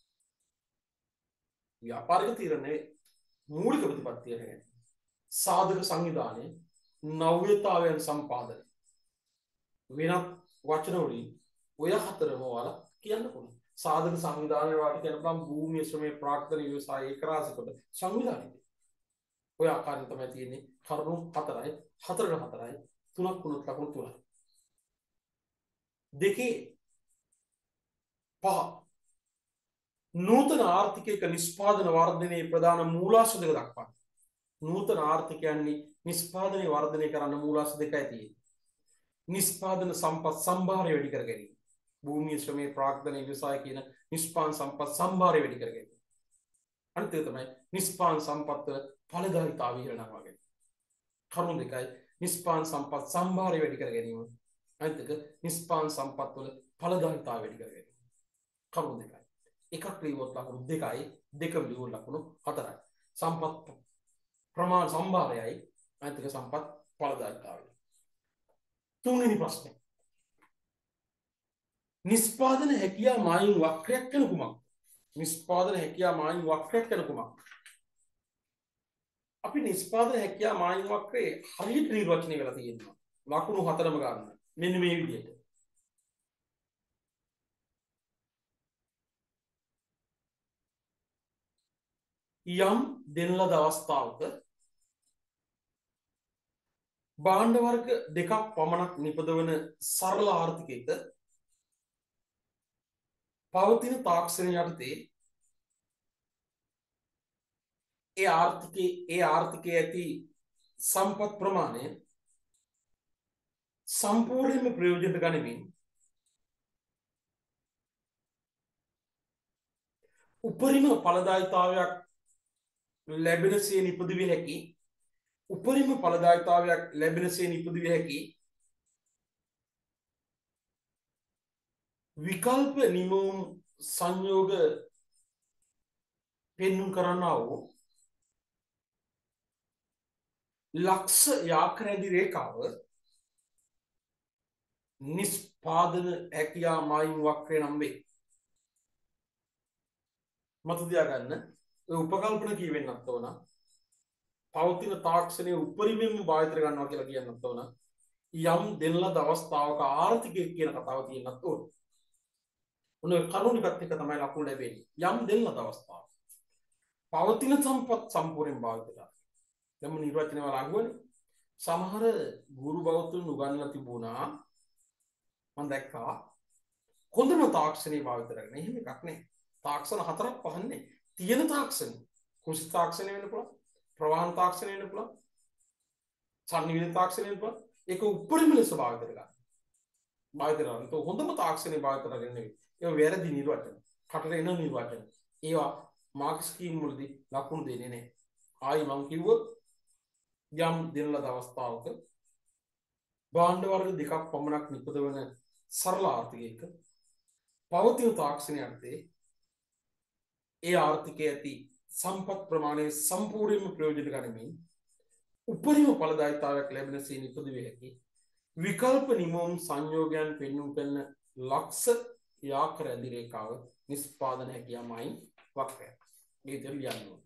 ව්‍යාපාරික තීරණේ මූලික ප්‍රතිපත්ති තීරණ ගැනීම. සාධක සංවිධානය, නව්‍යතාවයන් සම්පාදනය. වෙනත් වචන වලින් ඔය හතරම ඔයාලා කියන්න පුළුවන්. සාධක සංවිධානය වාට කියන පුළුවන් භූමිය ශ්‍රමයේ ප්‍රාග්ධන ව්‍යවසාය ඒකරාශිකොට සංවිධානය. ඔය ආකාරයෙන් තමයි තියෙන්නේ. කරුණු හතරයි, හතරට හතරයි, තුනක් වුණොත් ලකුණු තුනයි. දෙකේ පහ නූතන ආර්ථිකයක නිෂ්පාදන වර්ධනයේ ප්‍රධාන මූලාශ්‍ර දෙක දක්වන්න. නූතන ආර්ථිකයන්නේ නිෂ්පාදනය වර්ධනය කරන්න මූලාශ්‍ර දෙකයි තියෙන්නේ. නිෂ්පාදන සම්පත් සම්භාරය වැඩි කර ගැනීම. භූමිය ශ්‍රමයේ ප්‍රාග්ධන ව්‍යවසාය කියන නිෂ්පාදන සම්පත් සම්භාරය වැඩි කර ගැනීම. අනිත් එක තමයි නිෂ්පාදන සම්පත් වල ඵලදායීතාවය ඉරනවා වගේ. කරුණු දෙකයි නිෂ්පාදන සම්පත් සම්භාරය වැඩි කර ගැනීම. අනිත් එක නිෂ්පාදන සම්පත් වල ඵලදායීතාවය වැඩි කර ගැනීම. කරුණු දෙකයි. එකක් ලියුවොත් ලකුණු දෙකයි, දෙකම ලියුවොත් ලකුණු හතරයි. සම්පත් ප්‍රමාණ සම්භාරයයි, අනිත් එක සම්පත් ඵලදායීතාවය. තුන්වෙනි ප්‍රශ්නේ. නිෂ්පාදන හැකියා මායිම් වක්‍රයක් කරන කුමක්ද? නිෂ්පාදන හැකියා මායිම් වක්‍රයක් කරන කුමක්ද? අපි නිෂ්පාදන හැකියා මායිම් වක්‍රේ හරියට නිර්වචනය වෙලා තියෙනවා. ලකුණු හතරම ගන්න. මෙන්න මේ විදිහට. යම් දෙන ලද අවස්ථාවක භාණ්ඩ වර්ග දෙකක් පමණක් නිපදවන සරල ආර්ථිකයක පවතින තාක්ෂණය යටතේ ඒ ආර්ථිකයේ ඇති සම්පත් ප්‍රමාණය සම්පූර්ණයෙන්ම ප්‍රයෝජනට ගනිමින් උපරිම ඵලදායීතාවයක් ලැබෙනසේ නිපදවිය හැකි උපරිම ඵලදායීතාවයක් ලැබෙනසේ නිපදවිය හැකි විකල්ප නිමවුම් සංයෝග පෙන්නුම් කරන්නා වූ ලක්ෂ යාකරැදි රේඛාව නිෂ්පාදන හැකියා මායිම් වක්‍රය නම් වේ. මත තියාගන්න ඔය උපකල්පන කියවෙන්නත් ඕන. පවතින තාක්ෂණයේ උපරිමයෙන්ම භාවිතය ගන්නවා කියලා කියන්නත් ඕන. යම් දෙන ලද අවස්ථාවක ආර්ථිකය කියන කතාව තියෙන්නත් ඕන. ඔන්න කරුණිකත් එක තමයි ලකුණු ලැබෙන්නේ. යම් දෙන ලද අවස්ථාව. පවතින සම්පත් සම්පූර්ණයෙන් භාවිත කරනවා. දැන් නිර්වචනය වල අහුවනේ. සමහර ගුරු බෞද්ධුන් උගන්වලා තිබුණා. මම දැක්කා හොඳම තාක්ෂණي භාවිත කරගෙන. එහෙම එකක් නෑ. තාක්ෂණ හතරක් පහන්නේ. තියෙන තාක්ෂණ. කුසි තාක්ෂණය වෙන්න පුළුවන්. ප්‍රවාහන තාක්ෂණය වෙන්න පුළුවන්. සංනිවේදන තාක්ෂණය වෙන්න පුළුවන්. ඒක උපරිම ලෙස භාවිත කරගන්න. භාවිත කරනවා. ඒක හොඳම තාක්ෂණي භාවිත කරගෙන නෙවෙයි. ඒ වැරදි නිර්වචන. කටට එන නිර්වචන. ඒවා මාර්ක් ස්කීම් වලදී ලකුණු දෙන්නේ නැහැ. ආයි මම කිව්වොත් යම් දෙන ලද අවස්ථාවක භාණ්ඩ වර්ග දෙකක් පමණක් නිපදවන සරල ආර්ථිකයක පවතින තාක්ෂණය යටතේ ඒ ආර්ථිකයේ ඇති සම්පත් ප්‍රමාණය සම්පූර්ණයෙන්ම ප්‍රයෝජන ගනිමින් උපරිම ඵලදායීතාවයක් ලැබෙන සේ නිපදවිය හැකි විකල්ප නිමෝම් සංයෝගයන් පෙන්වූ කරන ලක්ෂ යාකර ඇදි රේඛාව නිෂ්පාදන හැකියාවයි වක්‍රය. මේ දෙක ලියන්න ඕනේ.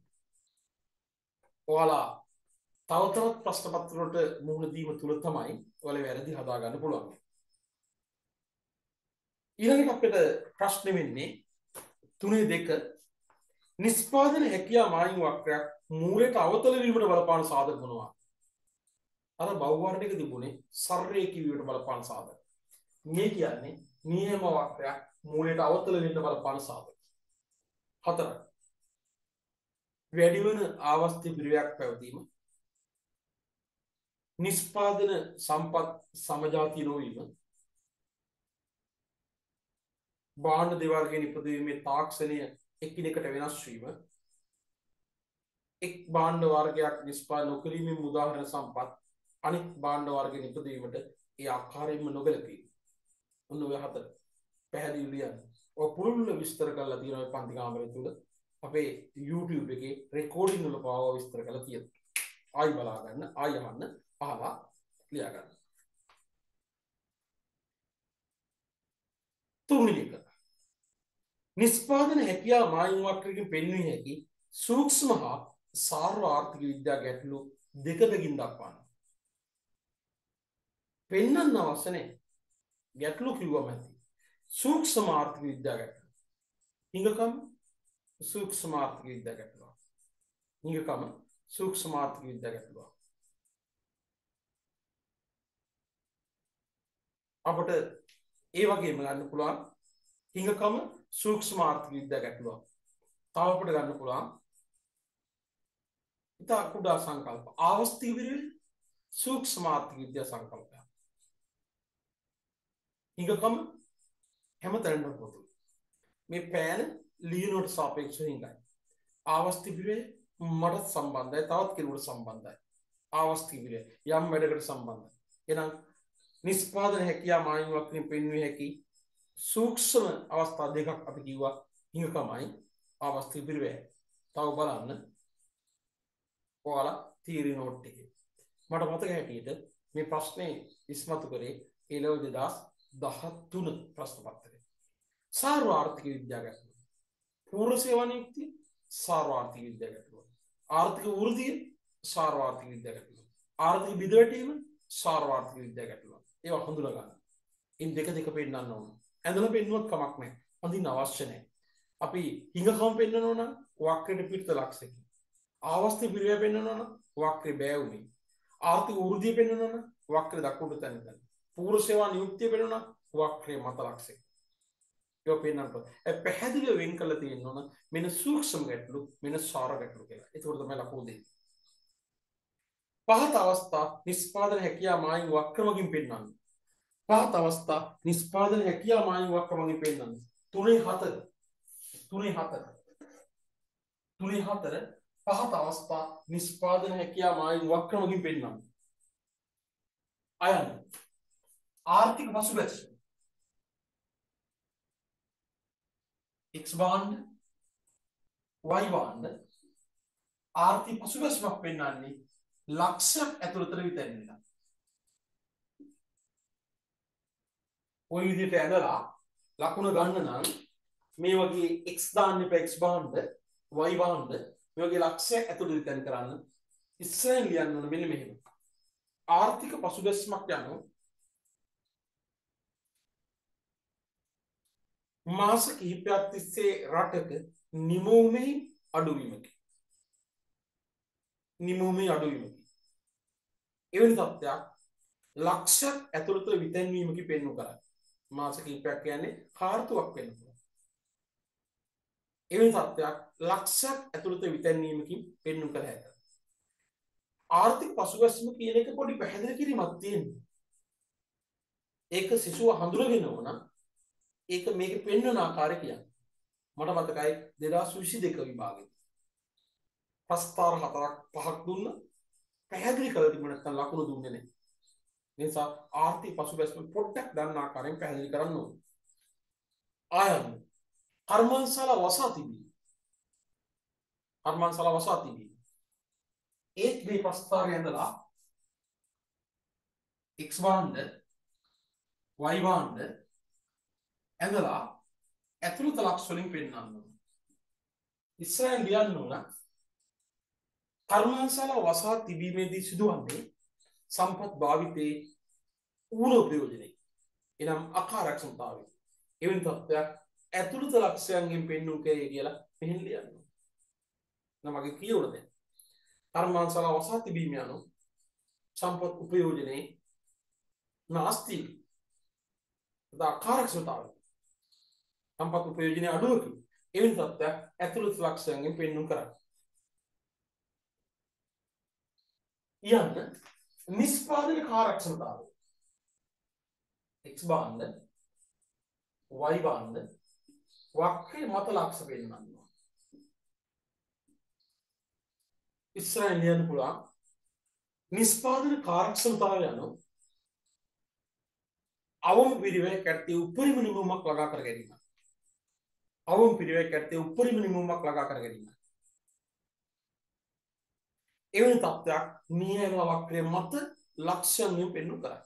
ඔයාලා තව තවත් ප්‍රශ්න පත්‍ර වලට මුහුණ දීම තුල තමයි ඔයාලා වැරදි හදා ගන්න පුළුවන්. ඊළඟට අපිට ප්‍රශ්න වෙන්නේ 3.2 නිෂ්පාදන හැකියාව මායිම් වක්‍රයක් මූලයට අවතල වීමට බලපාන සාධක මොනවාද? අර බහුවර්ණයක තිබුණේ සර්රේඛී වීමට බලපාන සාධක. මේ කියන්නේ නියම වක්‍රයක් මූලයට අවතල වෙන්න බලපාන සාධක. 4. වැඩිවන ආවස්ති පිරිවැයක් පැවතීම. නිෂ්පාදන සම්පත් සමජාතීය නොවීම. භාණ්ඩ දෙවර්ගයේ නිපදවීමේ තාක්ෂණය එකිනෙකට වෙනස් වීම. එක් භාණ්ඩ වර්ගයක් නිෂ්පාදනය නොකිරීමෙන් උදාහරණ සම්පත් අනෙක් භාණ්ඩ වර්ගයේ නිපදවීමට ඒ ආකාරයෙන්ම නොගැලපීම. ඔන්න ඔය 4 පැහැදිලි ලියන්න. ඔය පුළුල්ල විස්තර කරලා තියෙනවා මේ පන්ති කාමරය තුල. අපේ YouTube එකේ රෙකෝඩින් වල පාව විස්තර කරලා තියෙනවා. ආයි බලා ගන්න, ආයි අහන්න, අහලා ලියා ගන්න. 3. නිෂ්පාදන හැකියාව මායිම් වක්‍රයකින් පෙන්විය හැකි සූක්ෂම හා සාර්ව ආර්ථික විද්‍යා ගැටලු දෙකකින් දක්වන්න. පෙන්වන්න අවශ්‍ය නැහැ. ගැටලු කිව්වම ඇති. සූක්ෂම ආර්ථික විද්‍යා ගැටලු. හිඟකම සූක්ෂම ආර්ථික විද්‍යා ගැටලුව. හිඟකම සූක්ෂම ආර්ථික විද්‍යා ගැටලුව. අපට ඒ වගේම ගන්න පුළුවන් හිඟකම සූක්ෂම ආර්ථික විද්‍යා ගැටලුව. තව අපිට ගන්න පුළුවන් ඉතා කුඩා සංකල්ප ආවස්තික විරිවේ සූක්ෂම ආර්ථික විද්‍යා සංකල්පය. හිඟකම හැමතැනම පොදුයි. මේ පෑන ලියනට සාපේක්ෂව හිඟයි. ආවස්තික විරිවේ මට සම්බන්ධයි, තවත් කෙනෙකුට සම්බන්ධයි. ආවස්තික විරිවේ යම් වැඩකට සම්බන්ධයි. එහෙනම් නිෂ්පාදන හැකියාව මායිම් වක්‍රයෙන් පෙන්විය හැකි සූක්ෂම අවස්ථා දෙකක් අපි කිව්වා හිඟකමයි ආවස්තික විරිවේ. තව බලන්න ඔයාලා තීරි නෝට් එකේ මට මතක හැටියට මේ ප්‍රශ්නේ ඉස්මතු කරේ ඒ ලෙවල් 2013 ප්‍රශ්න පත්‍රය. සාර්ව ආර්ථික විද්‍යා ගැටලුව. පූර්ව සේවා නියුක්තිය සාර්ව ආර්ථික විද්‍යා ගැටලුව. ආර්ථික වෘද්ධිය සාර්ව ආර්ථික විද්‍යා ගැටලුව. ආර්ථික බිඳවැටීම සාර්ව ආර්ථික විද්‍යා ගැටලුව. ඒවා හඳුනා ගන්න. ඉන් දෙක පෙන්නන්න ඕන. ඇඳලා පෙන්නුවත් කමක් නැහැ. අඳින්න අවශ්‍ය නැහැ. අපි හිඟකම් පෙන්නනවා නම් වක්‍රයට පිටත ලක්ෂයකින්. ආවස්ති පිරිය පෙන්වනවා නම් වක්‍රේ බෑවුනේ. ආර්ථික වෘද්ධිය පෙන්වනවා නම් වක්‍රේ දකුණට තැනක. පූර්ව සේවා නියුක්තිය පෙන්වනවා වක්‍රේ මත ලක්ෂයක. ඒක පෙන්වන්නට. ඒ පැහැදිලිව වෙන් කරලා තියෙනවා නම් මෙන්න සූක්ෂම ගැටලු මෙන්න සාර ගැටලු කියලා. ඒක තමයි ලකුණු දෙන්නේ. පහත අවස්ථා නිෂ්පාදන හැකියාව මායිම් වක්‍රමකින් පෙන්වන්නේ. පහත අවස්ථා නිෂ්පාදන හැකියාව මායිම් වක්‍රමකින් පෙන්වන්නේ. 3-4 පහත අවස්ථා නිෂ්පාදන හැකියාව මායිම් වක්‍රමකින් පෙන්වන්නේ. අයන ආර්ථික පසුබැස X භාණ්ඩ Y භාණ්ඩ ආර්ථික පසුබැසමක් පෙන්වන්නේ ලක්ෂයක් ඇතුළතට විතරයි. ඔය විදිහට ඇඳලා ලකුණ ගන්න නම් මේ වගේ X දාන්න එපා X භාණ්ඩ Y භාණ්ඩ මේ වගේ ලක්ෂයක් ඇතුළත විතර කරන්න ඉස්සෙල්ලා ලියන්න ඕන මෙන්න මෙහෙම. ආර්ථික පසුබැසමක් යනවා මාස කිහිපයක් තිස්සේ රටක නිමවුමේ අඩුවීමකි. එවැනි තත්ත්වයක් ලක්ෂයක් ඇතුළත විතැන්වීමකි පෙන්වු කරයි. මාස කිහිපයක් කියන්නේ කාර්තුවක් වෙන්න පුළුවන්. එවැනි තත්ත්වයක් ලක්ෂයක් ඇතුළත විතැන්වීමකින් පෙන්වු කර හැක. ආර්ථික පසුබැසීම කියන එක පොඩි පැහැදිලි කිරීමක් තියෙනවා. ඒක සිසුව හඳුනගෙන ඕන ඒක මේකේ පෙන්වන ආකාරය කියන්නේ. මට මතකයි 2022 විභාගෙදී ප්‍රස්තාර 4ක් 5ක් දුන්න පැහැදිලි කරලා තිබුණ නැත්නම් ලකුණු දුන්නේ නැහැ. ඒ නිසා ආර්ථික පසුබැස්ම පොඩ්ඩක් දන්න ආකාරයෙන් පැහැදිලි කරන්න ඕනේ. ආයම කර්මාන්තශාලා වසා තිබී. කර්මාන්තශාලා වසා තිබී. ඒත් මේ ප්‍රස්තාරය ඇඳලා x භාණ්ඩ y භාණ්ඩ ඇඳලා ඇතුළත ලක්ෂ වලින් පෙන්වන්න ඕනේ. ඉස්සරහින් ලියන්න ඕන කර්මාන්තශාලා වසා තිබීමේදී සිදුවන්නේ සම්පත් භාවිතයේ ඌන ප්‍රයෝජනයි. එනම් අකාර්යක්ෂමතාවය. එවැනි තත්ත්වයක් ඇතුළත ලක්ෂයන්ගෙන් පෙන්වු කේ කියලා මෙහෙන් ලියන්න ඕන. මගේ කියවුණ දැන් කර්මාන්තශාලා වසා තිබීම යනු සම්පත් උපයෝජනයේ නාස්ති අකාර්යක්ෂමතාවය. සම්පත් උපයෝජනයේ අඩුවකි. එවැනි තත්ත්වයක් ඇතුළත ලක්ෂයන්ගෙන් පෙන්වු කරන්නේ. යන්න නිෂ්පාදන කාර්යක්ෂමතාවය x භාණ්ඩ y භාණ්ඩ වක්‍රයේ මත ලක්ෂ පෙන්වනවා. ඉස්සරහින් ලියන්න පුළුවන් නිෂ්පාදන කාර්යක්ෂමතාවය යනු අවම පිරිවැයක් ඇත්තේ උපරිම නිමවුමක් ළඟා කර ගැනීම. අවම පිරිවැයක් ඇත්තේ උපරිම නිමවුමක් ළඟා කර ගැනීම. එවැනි තත්ත්වයක් නියම වක්‍රයේ මත ලක්ෂණයෙන් පෙන්වු කරයි.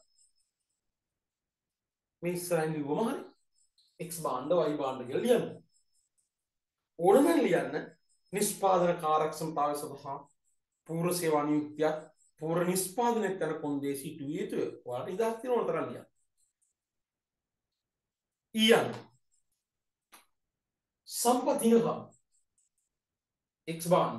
මේ ඉස්සරහින් ලියුවම හරි x භාණ්ඩ y භාණ්ඩ කියලා ලියන්න. ඕනනම් ලියන්න නිෂ්පාදන කාර්යක්ෂමතාවය සඳහා පූර්ව සේවා නියුක්තියක් පූර්ව නිෂ්පාදනයක් කරන කොන්දේසි සිටුවිය යුතුය. ඔයාලට ඉදහස් තියෙන ඕන තරම් ලියන්න. ඊයන් සම්පත් හිඟකම් x භාණ්ඩ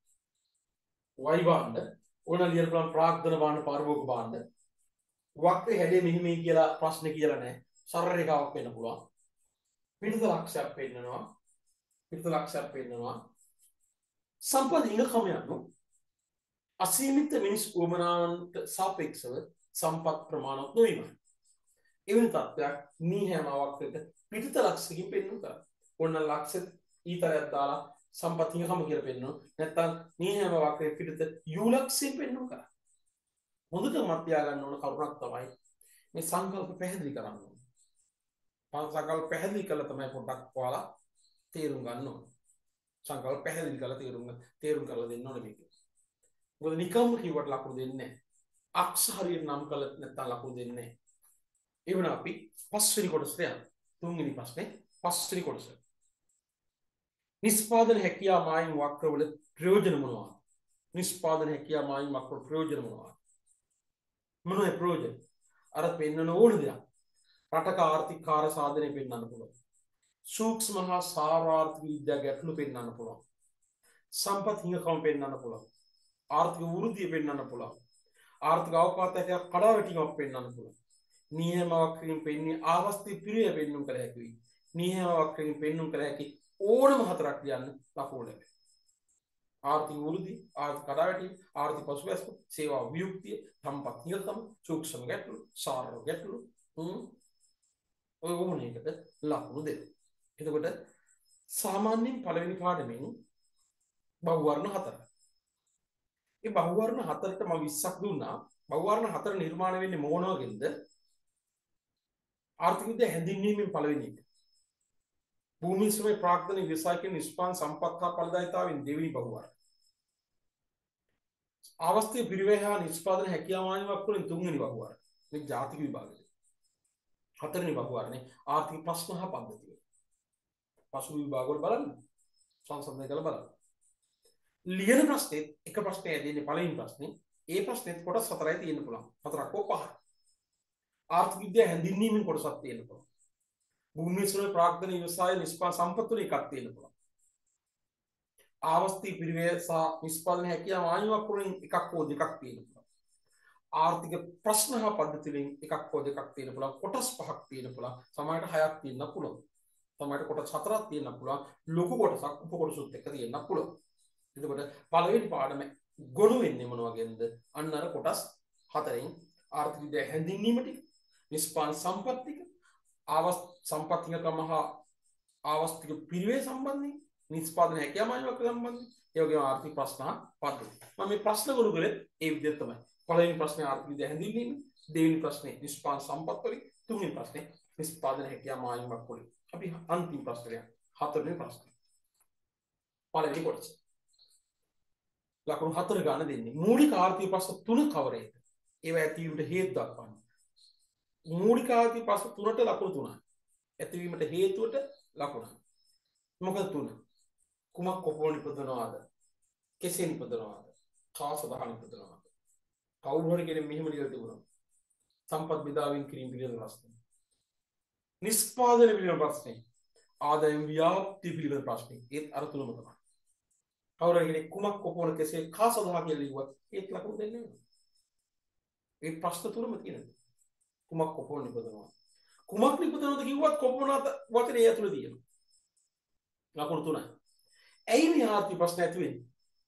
y භාණ්ඩ ඕන ලියන්න පුළුවන් ප්‍රාග්ධන භාණ්ඩ පාරිභෝගික භාණ්ඩ වක්‍රේ හැඩේ මෙහි මේ කියලා ප්‍රශ්නේ කියලා නැහැ. සරල රේඛාවක් වෙන්න පුළුවන්. පිටත ලක්ෂයක් පෙන්නනවා. පිටත ලක්ෂයක් පෙන්නනවා. සම්පත් හිඟකම යනු අසීමිත මිනිස් උවමනාවන්ට සාපේක්ෂව සම්පත් ප්‍රමාණවත් නොවීමයි. එවැනි තත්ත්වයක් නීහෑමාවක් වෙත පිටත ලක්ෂකින් පෙන්වු කරා. ඕන ලක්ෂ ඊතරයක් දාලා සම්පත් හිඟකම කියලා පෙන්වනවා. නැත්නම් නීහෑමාවක් වක්‍රයේ පිටත u ලක්ෂයෙන් පෙන්වු කරා. හොඳට මත තියාගන්න ඕන කරුණක් තමයි මේ සංකල්ප පැහැදිලි කරන්න ඕන. සංකල්ප පැහැදිලි කළා තමයි පොඩ්ඩක් ඔයාලා තේරුම් ගන්න ඕන. සංකල්ප පැහැදිලි කරලා තේරුම් කරලා දෙන්න ඕනේ මේක. මොකද නිකම්ම කිව්වට ලකුණු දෙන්නේ නැහැ. අක්ෂ හරියට නම් කළත් නැත්නම් ලකුණු දෙන්නේ නැහැ. ඒ වුණා අපි පස්වෙනි කොටසට යමු. තුන්වෙනි ප්‍රශ්නේ පස්වෙනි කොටස. නිෂ්පාදන හැකියාව මායිම් වක්‍රවල ප්‍රයෝජන මොනවාද? නිෂ්පාදන හැකියාව මායිම් වක්‍ර ප්‍රයෝජන මොනවාද? මොනවද ප්‍රයෝජන? අර පෙන්වන ඕන දෙයක්. රටක ආර්ථික කාර්ය සාධනය පෙන්වන්න පුළුවන්. සූක්ෂම හා සාරාර්ථක විද්‍යා ගැටලු පෙන්වන්න පුළුවන්. සම්පත් හිඟකම පෙන්වන්න පුළුවන්. ආර්ථික වෘද්ධිය පෙන්වන්න පුළුවන්. ආර්ථික අවකාශයක් කඩා වැටීමක් පෙන්වන්න පුළුවන්. නියම වක්‍රයෙන් පෙන්වන්නේ ආවස්ති පිරිය පෙන්වුම් කළ හැකි වෙයි. නියම වක්‍රයෙන් පෙන්වුම් කළ හැකි ඕනම හතරක් ලියන්න ලකුණු ලැබේ. ආර්ථික වෘද්ධිය, ආර්ථික කඩා වැටීම, ආර්ථික පසුබැස්ම, සේවා වියුක්තිය, සම්පත් හිඟකම, සූක්ෂම ගැටලු, සාර ගැටලු ඔය ඕන එකට ලකුණු දෙන්න. එතකොට සාමාන්‍යයෙන් පළවෙනි පාඩමෙන් බහුවර්ණ 4. ඒ බහුවර්ණ 4ට මම 20ක් දුන්නා. බහුවර්ණ 4 නිර්මාණය වෙන්නේ මොන වගේද? ආර්ථික විද්‍යාව හැඳින්වීමෙන් පළවෙනි එක. භූමි ශ්‍රම ප්‍රාග්ධන විසායක නිෂ්පාදන සම්පත් හා ඵලදායීතාවෙන් දෙවෙනි බහුවර්ණ. අවස්ථේ පිරිවැය හා නිෂ්පාදන හැකියාව මානවක් වලින් තුන්වෙනි බහුවර්ණ. මේ ජාතික විභාගයේ. හතරවෙනි බහුවර්ණේ ආර්ථික ප්‍රශ්න හා පද්ධතිය. පසු විභාගවල බලන්න. සංසන්දනය කරලා බලන්න. ලියන ප්‍රශ්නේ එක ප්‍රශ්නයක් දෙන්නේ පළවෙනි ප්‍රශ්නේ. ඒ ප්‍රශ්නෙත් කොටස් 4යි තියෙන්න පුළුවන්. 4ක් හෝ 5ක්. ආර්ථික විද්‍යාව හැඳින්වීමෙන් කොටසක් තියෙන්න පුළුවන්. භූමි ශ්‍රම ප්‍රාග්ධන විවසාය නිෂ්පාදන සම්පත් වල එකක් තියෙන්න පුළුවන්. ආවස්ති පිරිවැය සහ නිෂ්පාදන හැකියාව ආයුවක් වලින් එකක් හෝ දෙකක් තියෙන්න පුළුවන්. ආර්ථික ප්‍රශ්න හා පද්ධති වලින් එකක් හෝ දෙකක් තියෙන්න පුළුවන්. කොටස් 5ක් තියෙන්න පුළුවන්. සමහරට 6ක් තියෙන්න පුළුවන්. සමහරට කොටස් 4ක් තියෙන්න පුළුවන්. ලොකු කොටසක් උප කොටසුත් එක්ක තියෙන්න පුළුවන්. එතකොට පළවෙනි පාඩම ගොනු වෙන්නේ මොන වගේද? අන්න අර කොටස් 4න් ආර්ථික විද්‍යාව හැඳින්වීම ටික, නිෂ්පාදන සම්පත් ටික, සම්පත් හිඟකම හා ආවස්තික පිරිවේ සම්බන්ධයෙන් නිෂ්පාදන හැකියාව මායිමක් සම්බන්ධයෙන් ඒ වගේම ආර්ථික ප්‍රශ්න පද්ධති. මම මේ ප්‍රශ්න ගොනු කරේ ඒ විදිහට තමයි. පළවෙනි ප්‍රශ්නේ ආර්ථික විද්‍යාව හැඳින්වීම, දෙවෙනි ප්‍රශ්නේ නිෂ්පාදන සම්පත් වලින්, තුන්වෙනි ප්‍රශ්නේ නිෂ්පාදන හැකියාව මායිමක් වලින්. අපි අන්තිම ප්‍රශ්නය හතරවෙනි ප්‍රශ්නේ. පළවෙනි කොටස. ලකුණු 4 ගන්න දෙන්නේ. මූලික ආර්ථික ප්‍රශ්න 3 කවරේද? ඒවා ඇතිවීමට හේතු දක්වන්න. මූලික ආර්ථික ප්‍රශ්න 3ට ලකුණු 3යි. ඇතිවීමට හේතුවට ලකුණ. මොකද 3? කුමක් කොපෝල නිපදවනවාද? කෙසේ නිපදවනවාද? කා සඳහා නිපදවනවාද? කවුරු හරි කෙනෙක් මෙහෙම ලියලා තිබුණා. සම්පත් බෙදාවින් කිරීම පිළිබඳ ප්‍රශ්න. නිෂ්පාදනය පිළිබඳ ප්‍රශ්නේ. ආදායම් ව්‍යාප්තිය පිළිබඳ ප්‍රශ්නේ. ඒත් අර තුනම තමයි. කවුරු හරි කෙනෙක් කුමක් කොපෝල කෙසේ කා සඳහා කියලා ලිව්වත් ඒත් ලකුණු දෙන්නේ නැහැ. ඒ ප්‍රශ්න තුනම තියෙනවා. කුමක් කොපෝල නිපදවනවා? කුමක් නිපදවනවද කිව්වත් කොපමණ වචනේ ඇතුළේ තියෙනවා. ලකුණු 3යි. ඇයි මේ ආර්ථික ප්‍රශ්න ඇති වෙන්නේ?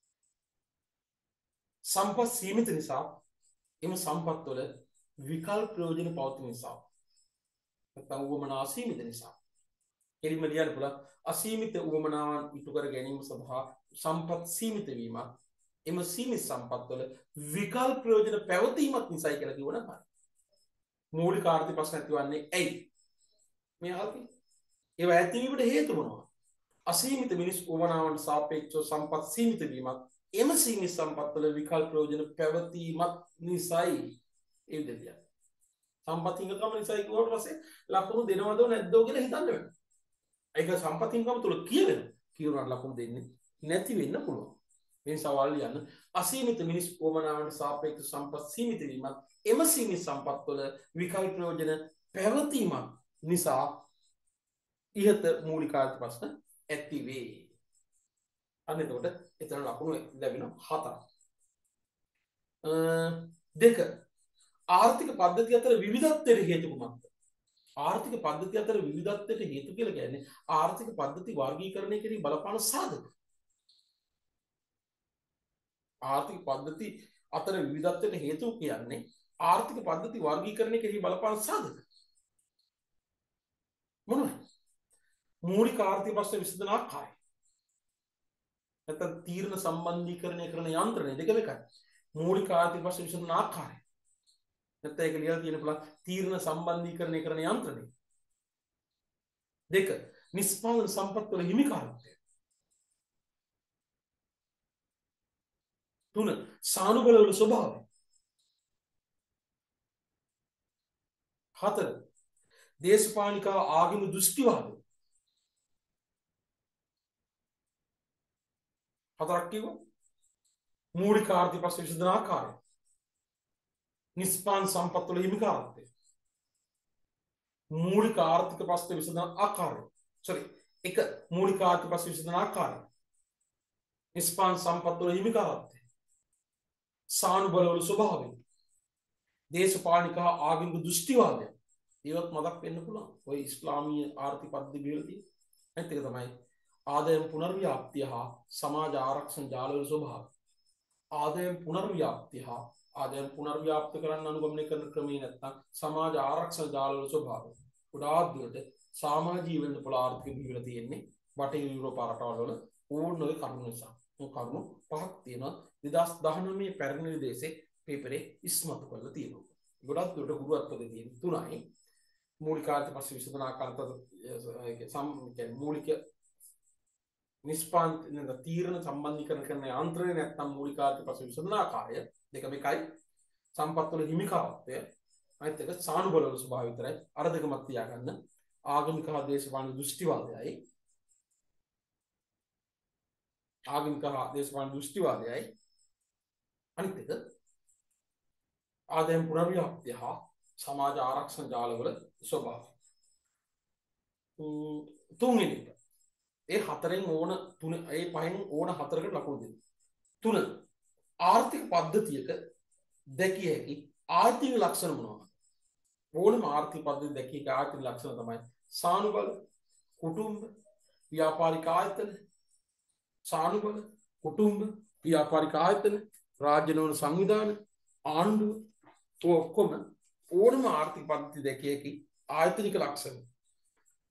සම්පත් සීමිත නිසා, එම සම්පත් වල විකල්ප ප්‍රයෝජන පවතින නිසා. නැත්නම් උවමනා අසීමිත නිසා. එලිම ලියන්න පුළුවන් අසීමිත උවමනාවන් ඉටු කර ගැනීම සඳහා සම්පත් සීමිත වීම, එම සීමිත සම්පත් වල විකල්ප ප්‍රයෝජන පැවතීමත් නිසායි කියලා කිව්වනම් හරි. මූලික ආර්ථික ප්‍රශ්න ඇතිවන්නේ ඇයි? මේ ආර්ථික ඒවා ඇතිවීමට හේතු මොනවාද? අසීමිත මිනිස් උවමනාවන්ට සාපේක්ෂව සම්පත් සීමිත වීමත්, එම සීමිත සම්පත් වල විකල්ප ප්‍රයෝජන පැවතීමත් නිසායි. ඒ විදිහට සම්පත් හිඟකම නිසායි කියවට පස්සේ ලකුණු දෙනවද නැද්ද කියලා හිතන්න වෙනවා. ඒක සම්පත් හිඟකම තුල කියනවා ලකුණු දෙන්නේ නැති වෙන්න පුළුවන්. මේ සවාල් ලියන්න අසීමිත මිනිස් උවමනාවන්ට සාපේක්ෂව සම්පත් සීමිත වීමත්, එම සීමිත සම්පත් වල විකල්ප ප්‍රයෝජන පැවතීමත් නිසා ඉහත මූලික ආර්ථික ප්‍රශ්න ඇති වේ. අන්න එතකොට එතන ලකුණු ලැබෙනවා 7. 2. ආර්ථික පද්ධති අතර විවිධත්වයට හේතු කුමක්ද? ආර්ථික පද්ධති අතර විවිධත්වයට හේතු කියලා කියන්නේ ආර්ථික පද්ධති වර්ගීකරණය කිරීම බලපාන සාධක. ආර්ථික පද්ධති අතර විවිධත්වයට හේතු කියන්නේ ආර්ථික පද්ධති වර්ගීකරණය කිරීම බලපාන සාධක. මොනවද? මූලික ආර්ථික ප්‍රශ්න විසඳන ආකාරය. නැත්නම් තීරණ සම්බන්ධීකරණය කරන යන්ත්‍රණය දෙකම එකයි. මූලික ආර්ථික ප්‍රශ්න විසඳන ආකාරය. නැත්නම් ඒක ලියලා තියෙන පුළුවන් තීරණ සම්බන්ධීකරණය කරන යන්ත්‍රණය. 2. නිෂ්පාදන සම්පත් වල හිමිකාරත්වය. 3. සානුබල වල ස්වභාවය. 4. දේශපාලනික ආගමික දෘෂ්ටිවාදය. 4ක් කිව්වා. මූලික ආර්ථික ප්‍රශ්න විසඳන ආකාරය. නිෂ්පාදන සම්පත් වල හිමිකාරත්වය. මූලික ආර්ථික ප්‍රශ්න විසඳන ආකාරය. මූලික ආර්ථික ප්‍රශ්න විසඳන ආකාරය. නිෂ්පාදන සම්පත් වල හිමිකාරත්වය. සානුබල වල ස්වභාවය. දේශපාලනික ආගමික දෘෂ්ටිවාදය. ඒවත් මතක් වෙන්න පුළුවන්. ඔය ඉස්ලාමීය ආර්ථික පද්ධති වලදී අනිත් එක තමයි ආදායම් පුනර්ව්‍යාප්තිය හා සමාජ ආරක්ෂණ ජාලවල ස්වභාවය. ආදායම් පුනර්ව්‍යාප්තිය හා ආදායම් පුනර්ව්‍යාප්ත කරන්න අනුගමනය කරන ක්‍රමේ නැත්නම් සමාජ ආරක්ෂණ ජාලවල ස්වභාවය. උඩාත් දුරට සමාජීය වෙන්න පුළුවන් ආර්ථික බිහිවලා තියෙන්නේ බටහිර යුරෝප රටවල් වල ඕන ඔය කරුණු නිසා. ඒ කරුණු පහක් තියෙනවා 2019 පැරණි නිදේශේ පේපරේ ඉස්මතු කරලා තියෙනවා. ගොඩක් දුරට ගුරුත්වය තියෙන 3යි. මූලික ආර්ථික ප්‍රශ්න විසඳන ආකාරයට මූලික නිෂ්පාදන තීරණ සම්බන්ධීකරණ කරන යන්ත්‍රණය නැත්නම් මූලික ආර්ථික ප්‍රශ්න විසඳන ආකාරය දෙකම එකයි. සම්පත් වල හිමිකාරත්වය අනිත් එක සානුබල වල ස්වභාවය විතරයි. අර දෙකමත් තියාගන්න. ආගමික හා දේශපාලන දෘෂ්ටිවාදයයි අනිත් එක ආදායම් පුනර්ව්‍යාප්තිය හා සමාජ ආරක්ෂණ ජාලවල ස්වභාවය. 3 ඒ 4න් ඕන 3 ඒ 5න් ඕන 4කට ලකුණු දෙන්න. 3. ආර්ථික පද්ධතියක දැකිය හැකි ආර්ථික ලක්ෂණ මොනවාද? ඕනම ආර්ථික පද්ධතියක දැකිය හැකි ආර්ථික ලක්ෂණ තමයි සානුබල, කුටුම්බ, ව්‍යාපාරික ආයතන, සානුබල, කුටුම්බ, ව්‍යාපාරික ආයතන, රාජ්‍ය නොවන සංවිධාන, ආණ්ඩුව ඔක්කොම ඕනම ආර්ථික පද්ධතිය දැකිය හැකි ආයතනික ලක්ෂණ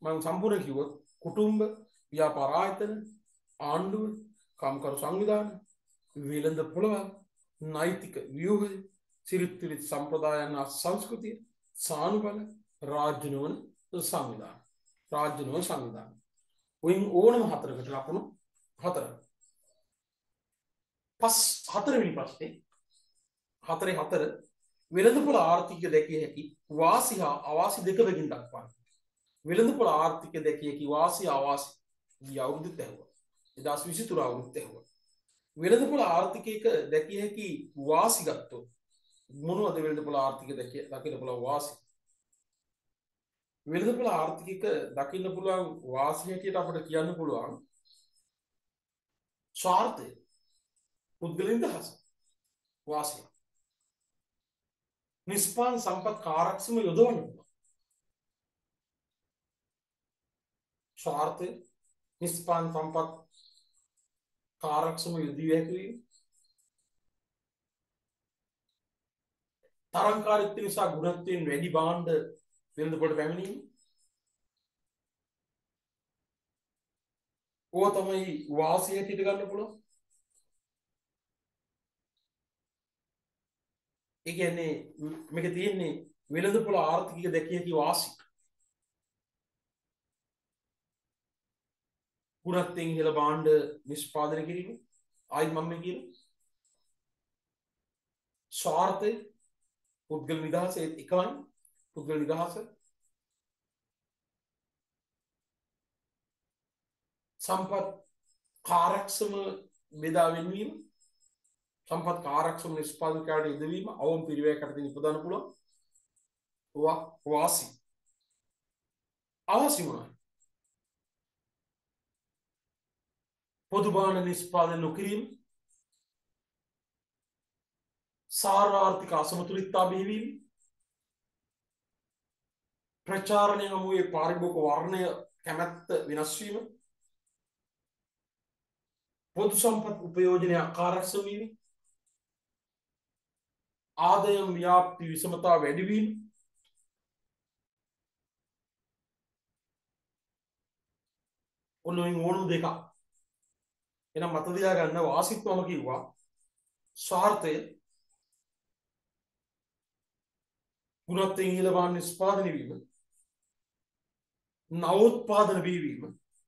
මම සම්පූර්ණ කිව්වොත් කුටුම්බ, ව්‍යාපාර ආයතන, ආණ්ඩුව, කාමකරු සංවිධාන, වෙළඳ පොළවල්, නෛතික ව්‍යුහය, සිරිත් විරිත් සම්ප්‍රදායන් සංස්කෘතිය, සානුබල, රාජ්‍ය නොවන සංවිධාන. රාජ්‍ය නොවන සංවිධාන. ඔයින් ඕනම හතරකට ලකුණු හතරක්. හතරවෙනි ප්‍රශ්නේ හතරේ හතර වෙළඳපොළ ආර්ථිකය දැකිය හැකි වාසි හා අවාසි දෙක බැගින් දක්වන්න. වෙළඳපොළ ආර්ථිකය දැකිය හැකි වාසි අවාසි ගිය අවුරුද්දට ඇහුවා. 2023 අවුරුද්දට ඇහුවා. වෙළඳපොළ ආර්ථිකයක දැකිය හැකි වාසි ගත්තොත් මොනවද වෙළඳපොළ ආර්ථිකය දකින්න පුළුවන් වාසි? වෙළඳපොළ ආර්ථිකයක දකින්න පුළුවන් වාසි හැටියට අපිට කියන්න පුළුවන් ස්වාර්ථය, පුද්ගලික දහස, වාසිය. නිස්පාන් සම්පත් කාර්යක්ෂම යොදවන්න පුළුවන්. ස්වාර්ථය, නිස්පාන් සම්පත් කාර්යක්ෂම යොදවිය හැකි වීම, තරංකාරීත්වය නිසා ගුණත්වයෙන් වැඩි භාණ්ඩ වෙළඳපොළට පැමිණීම. ඕවා තමයි වාසිය හැටියට ගන්න පුළුවන්. ඒ කියන්නේ මේක තියෙන්නේ වෙළඳපොළ ආර්ථිකය දැකිය හැකි වාසි. ගුණත්වයෙන් ඉහළ භාණ්ඩ නිෂ්පාදනය කිරීම. ආයි මම කියන ස්වාර්ථය, පුද්ගල නිදහස එකමයි. පුද්ගල නිදහස, සම්පත් කාර්යක්ෂම බෙදා වෙනවීම, සම්පත් කාර්යක්ෂම නිෂ්පාදනයට යෙදවීම, අවම පිරිවැයකට නිපදවන්න පුළුවන්. වාසි. අවාසි මොනවායි? පොදු භාණ්ඩ නිෂ්පාදනය නොකිරීම, සාර්වාර්ථික අසමතුලිතතා බිහිවීම, ප්‍රචාරණය හමුවේ පාරිභෝගික වර්ණය කැමැත්ත වෙනස් වීම, පොදු සම්පත් උපයෝජනය අකාර්යක්ෂම වීම, ආදායම් ව්‍යාප්ති විෂමතා වැඩිවීම, ඔන්න ඕනම දෙකක්. එහෙනම් මත තියා ගන්න වාසිත්වම කිව්වා ස්වාර්ථය, ගුණත්වයෙන් ඉහළ භාණ්ඩ නිෂ්පාදනය වීම, නවෝත්පාදන බිහිවීම,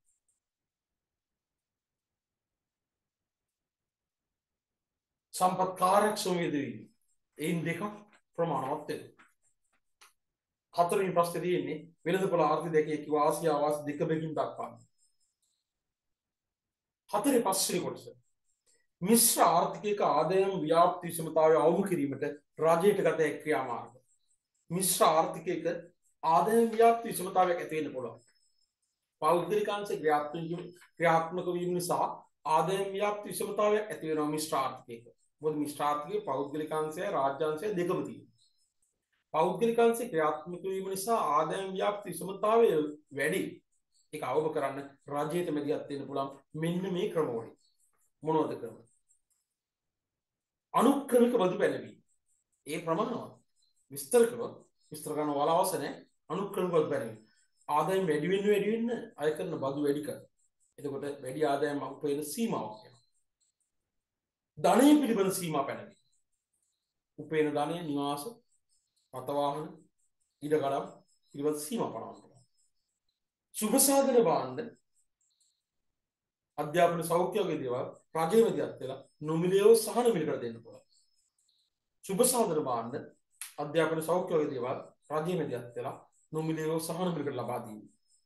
සම්පත් කාර්යක්ෂම යෙදවීම. එයින් දෙකක් ප්‍රමාණවත් වෙනවා. හතරවෙනි ප්‍රශ්නේ තියෙන්නේ වෙළඳපොළ ආර්ථික දෙකේ කි වාසිය අවාසි දෙක බැගින් දක්වන්න. හතරේ පස්වෙනි කොටස මිශ්‍ර ආර්ථිකයක ආදායම් ව්‍යාප්ති විෂමතාවය අවම කිරීමට රජයට ගත හැකි ක්‍රියාමාර්ග. මිශ්‍ර ආර්ථිකයක ආදායම් ව්‍යාප්ති විෂමතාවයක් ඇති වෙන්න පුළුවන්. පෞද්ගලිකාංශ ක්‍රියාත්මක වීම නිසා ආදායම් ව්‍යාප්ති විෂමතාවයක් ඇති වෙනවා මිශ්‍ර ආර්ථිකයක. මොකද මිශ්‍ර ආර්ථිකයේ පෞද්ගලිකාංශය රාජ්‍යාංශය දෙකම තියෙනවා. පෞද්ගලිකාංශ ක්‍රියාත්මක වීම නිසා ආදායම් ව්‍යාප්ති විෂමතාවය වැඩි. ඒක අවබෝධ කරන්න රජයට මැදිහත් වෙන්න පුළුවන් මෙන්න මේ ක්‍රමවලින්. මොනවද ක්‍රම? අනුක්‍රමික බදු පැනවීම. ඒ ප්‍රමාණවත් විස්තර කරොත් විස්තර කරන වල අවශ්‍ය නැහැ. අනුක්‍රමික බදු පැනවීම. ආදායම් වැඩි වෙන්න අය කරන බදු වැඩි කර. එතකොට වැඩි ආදායම් උපයන සීමාවක් වෙනවා. ධනය පිළිබඳ සීමා පැනවීම. උපයන ධනය නිවාස, රථ වාහන, ඉඩකඩම් පිළිබඳ සීමා පනවන්න පුළුවන්. සුභ සාධන භාණ්ඩ, අධ්‍යාපන සෞඛ්‍ය වගේ දේවල් රජයේ මැදිහත් වෙලා නොමිලේව සහන මිලකට දෙන්න පුළුවන්. සුභ සාධන භාණ්ඩ, අධ්‍යාපන සෞඛ්‍ය වගේ දේවල් රජයේ මැදිහත් වෙලා නොමිලේව සහන මිලකට ලබා දීම.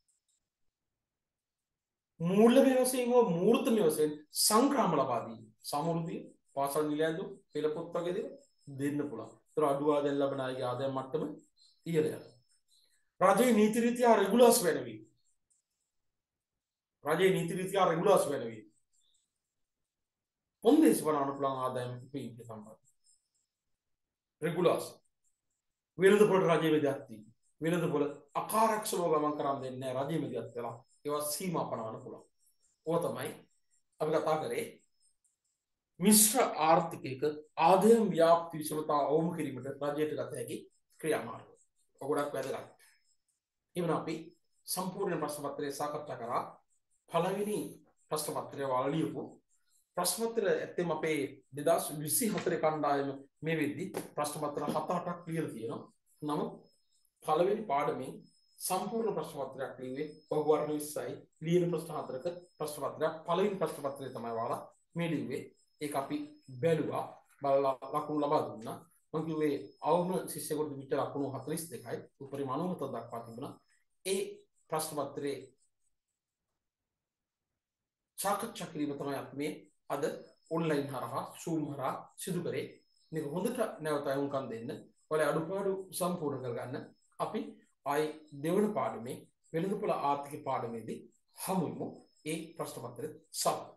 මූල්‍යමය වශයෙන් හෝ මූර්තමය වශයෙන් සංක්‍රාම ලබා දීම. සමෘද්ධිය, පාසල් නිලයන්දු, පෙළ පොත් වගේ දේවල් දෙන්න පුළුවන්. ඒතර අඩු ආදායම් ලබන අයගේ ආදායම් මට්ටම ඉහළ යනවා. රජයේ නීති රීති හා රෙගුලාස් වෙනවීම. රජයේ නීති රීති හා රෙගුලාස් වෙනවීම. කොන්දේසි බලන්න පුළුවන් ආදායම් පිළිපද සම්බන්ධ. රෙගුලාස්. වෙළඳපොළ රජයේ මැදිහත් වීම. වෙළඳපොළ අකාර්යක්ෂමව ගමන් කරන් දෙන්නේ නැහැ රජයේ මැදිහත් වෙලා. ඒවා සීමා පනවන්න පුළුවන්. ඕක තමයි අපි කතා කරේ මිශ්‍ර ආර්ථිකයක ආදායම් ව්‍යාප්ති විෂමතාව අවම කිරීමට රජයට ගත හැකි ක්‍රියාමාර්ග. ඔක ගොඩක් වැදගත්. එවන අපි සම්පූර්ණ ප්‍රශ්න පත්‍රය සාකච්ඡා කරා. පළවෙනි ප්‍රශ්න පත්‍රය ඔයාලා ලියපු ප්‍රශ්න පත්‍රය ඇත්තෙම අපේ 2024 කණ්ඩායම මේ වෙද්දි ප්‍රශ්න පත්‍ර 7-8ක් ලියලා තියෙනවා. නමුත් පළවෙනි පාඩමේ සම්පූර්ණ ප්‍රශ්න පත්‍රයක් ලියුවේ බහුවර්ණ 20යි. ලියන ප්‍රශ්න 4ක ප්‍රශ්න පත්‍රයක්. පළවෙනි ප්‍රශ්න පත්‍රය තමයි ඔයාලා මේ ලියුවේ. ඒක අපි බැලුවා. බලලා ලකුණු ලබා දුන්නා. මම කිව්වේ අවම ශිෂ්‍යයෙකුට විතර ලකුණු 42යි. උපරිම 97 දක්වා තිබුණා. ඒ ප්‍රශ්න පත්‍රයේ සාකච්ඡා කිරීම තමයි අපි මේ අද ඔන්ලයින් හරහා Zoom හරහා සිදු කරේ. මේක හොඳට නැවත අහුම්කම් දෙන්න. ඔයාලා අඩුපාඩු සම්පූර්ණ කරගන්න. අපි ආයි දෙවන පාඩමේ වෙළඳපොළ ආර්ථික පාඩමේදී හමු වෙමු. ඒ ප්‍රශ්න පත්‍රය සමග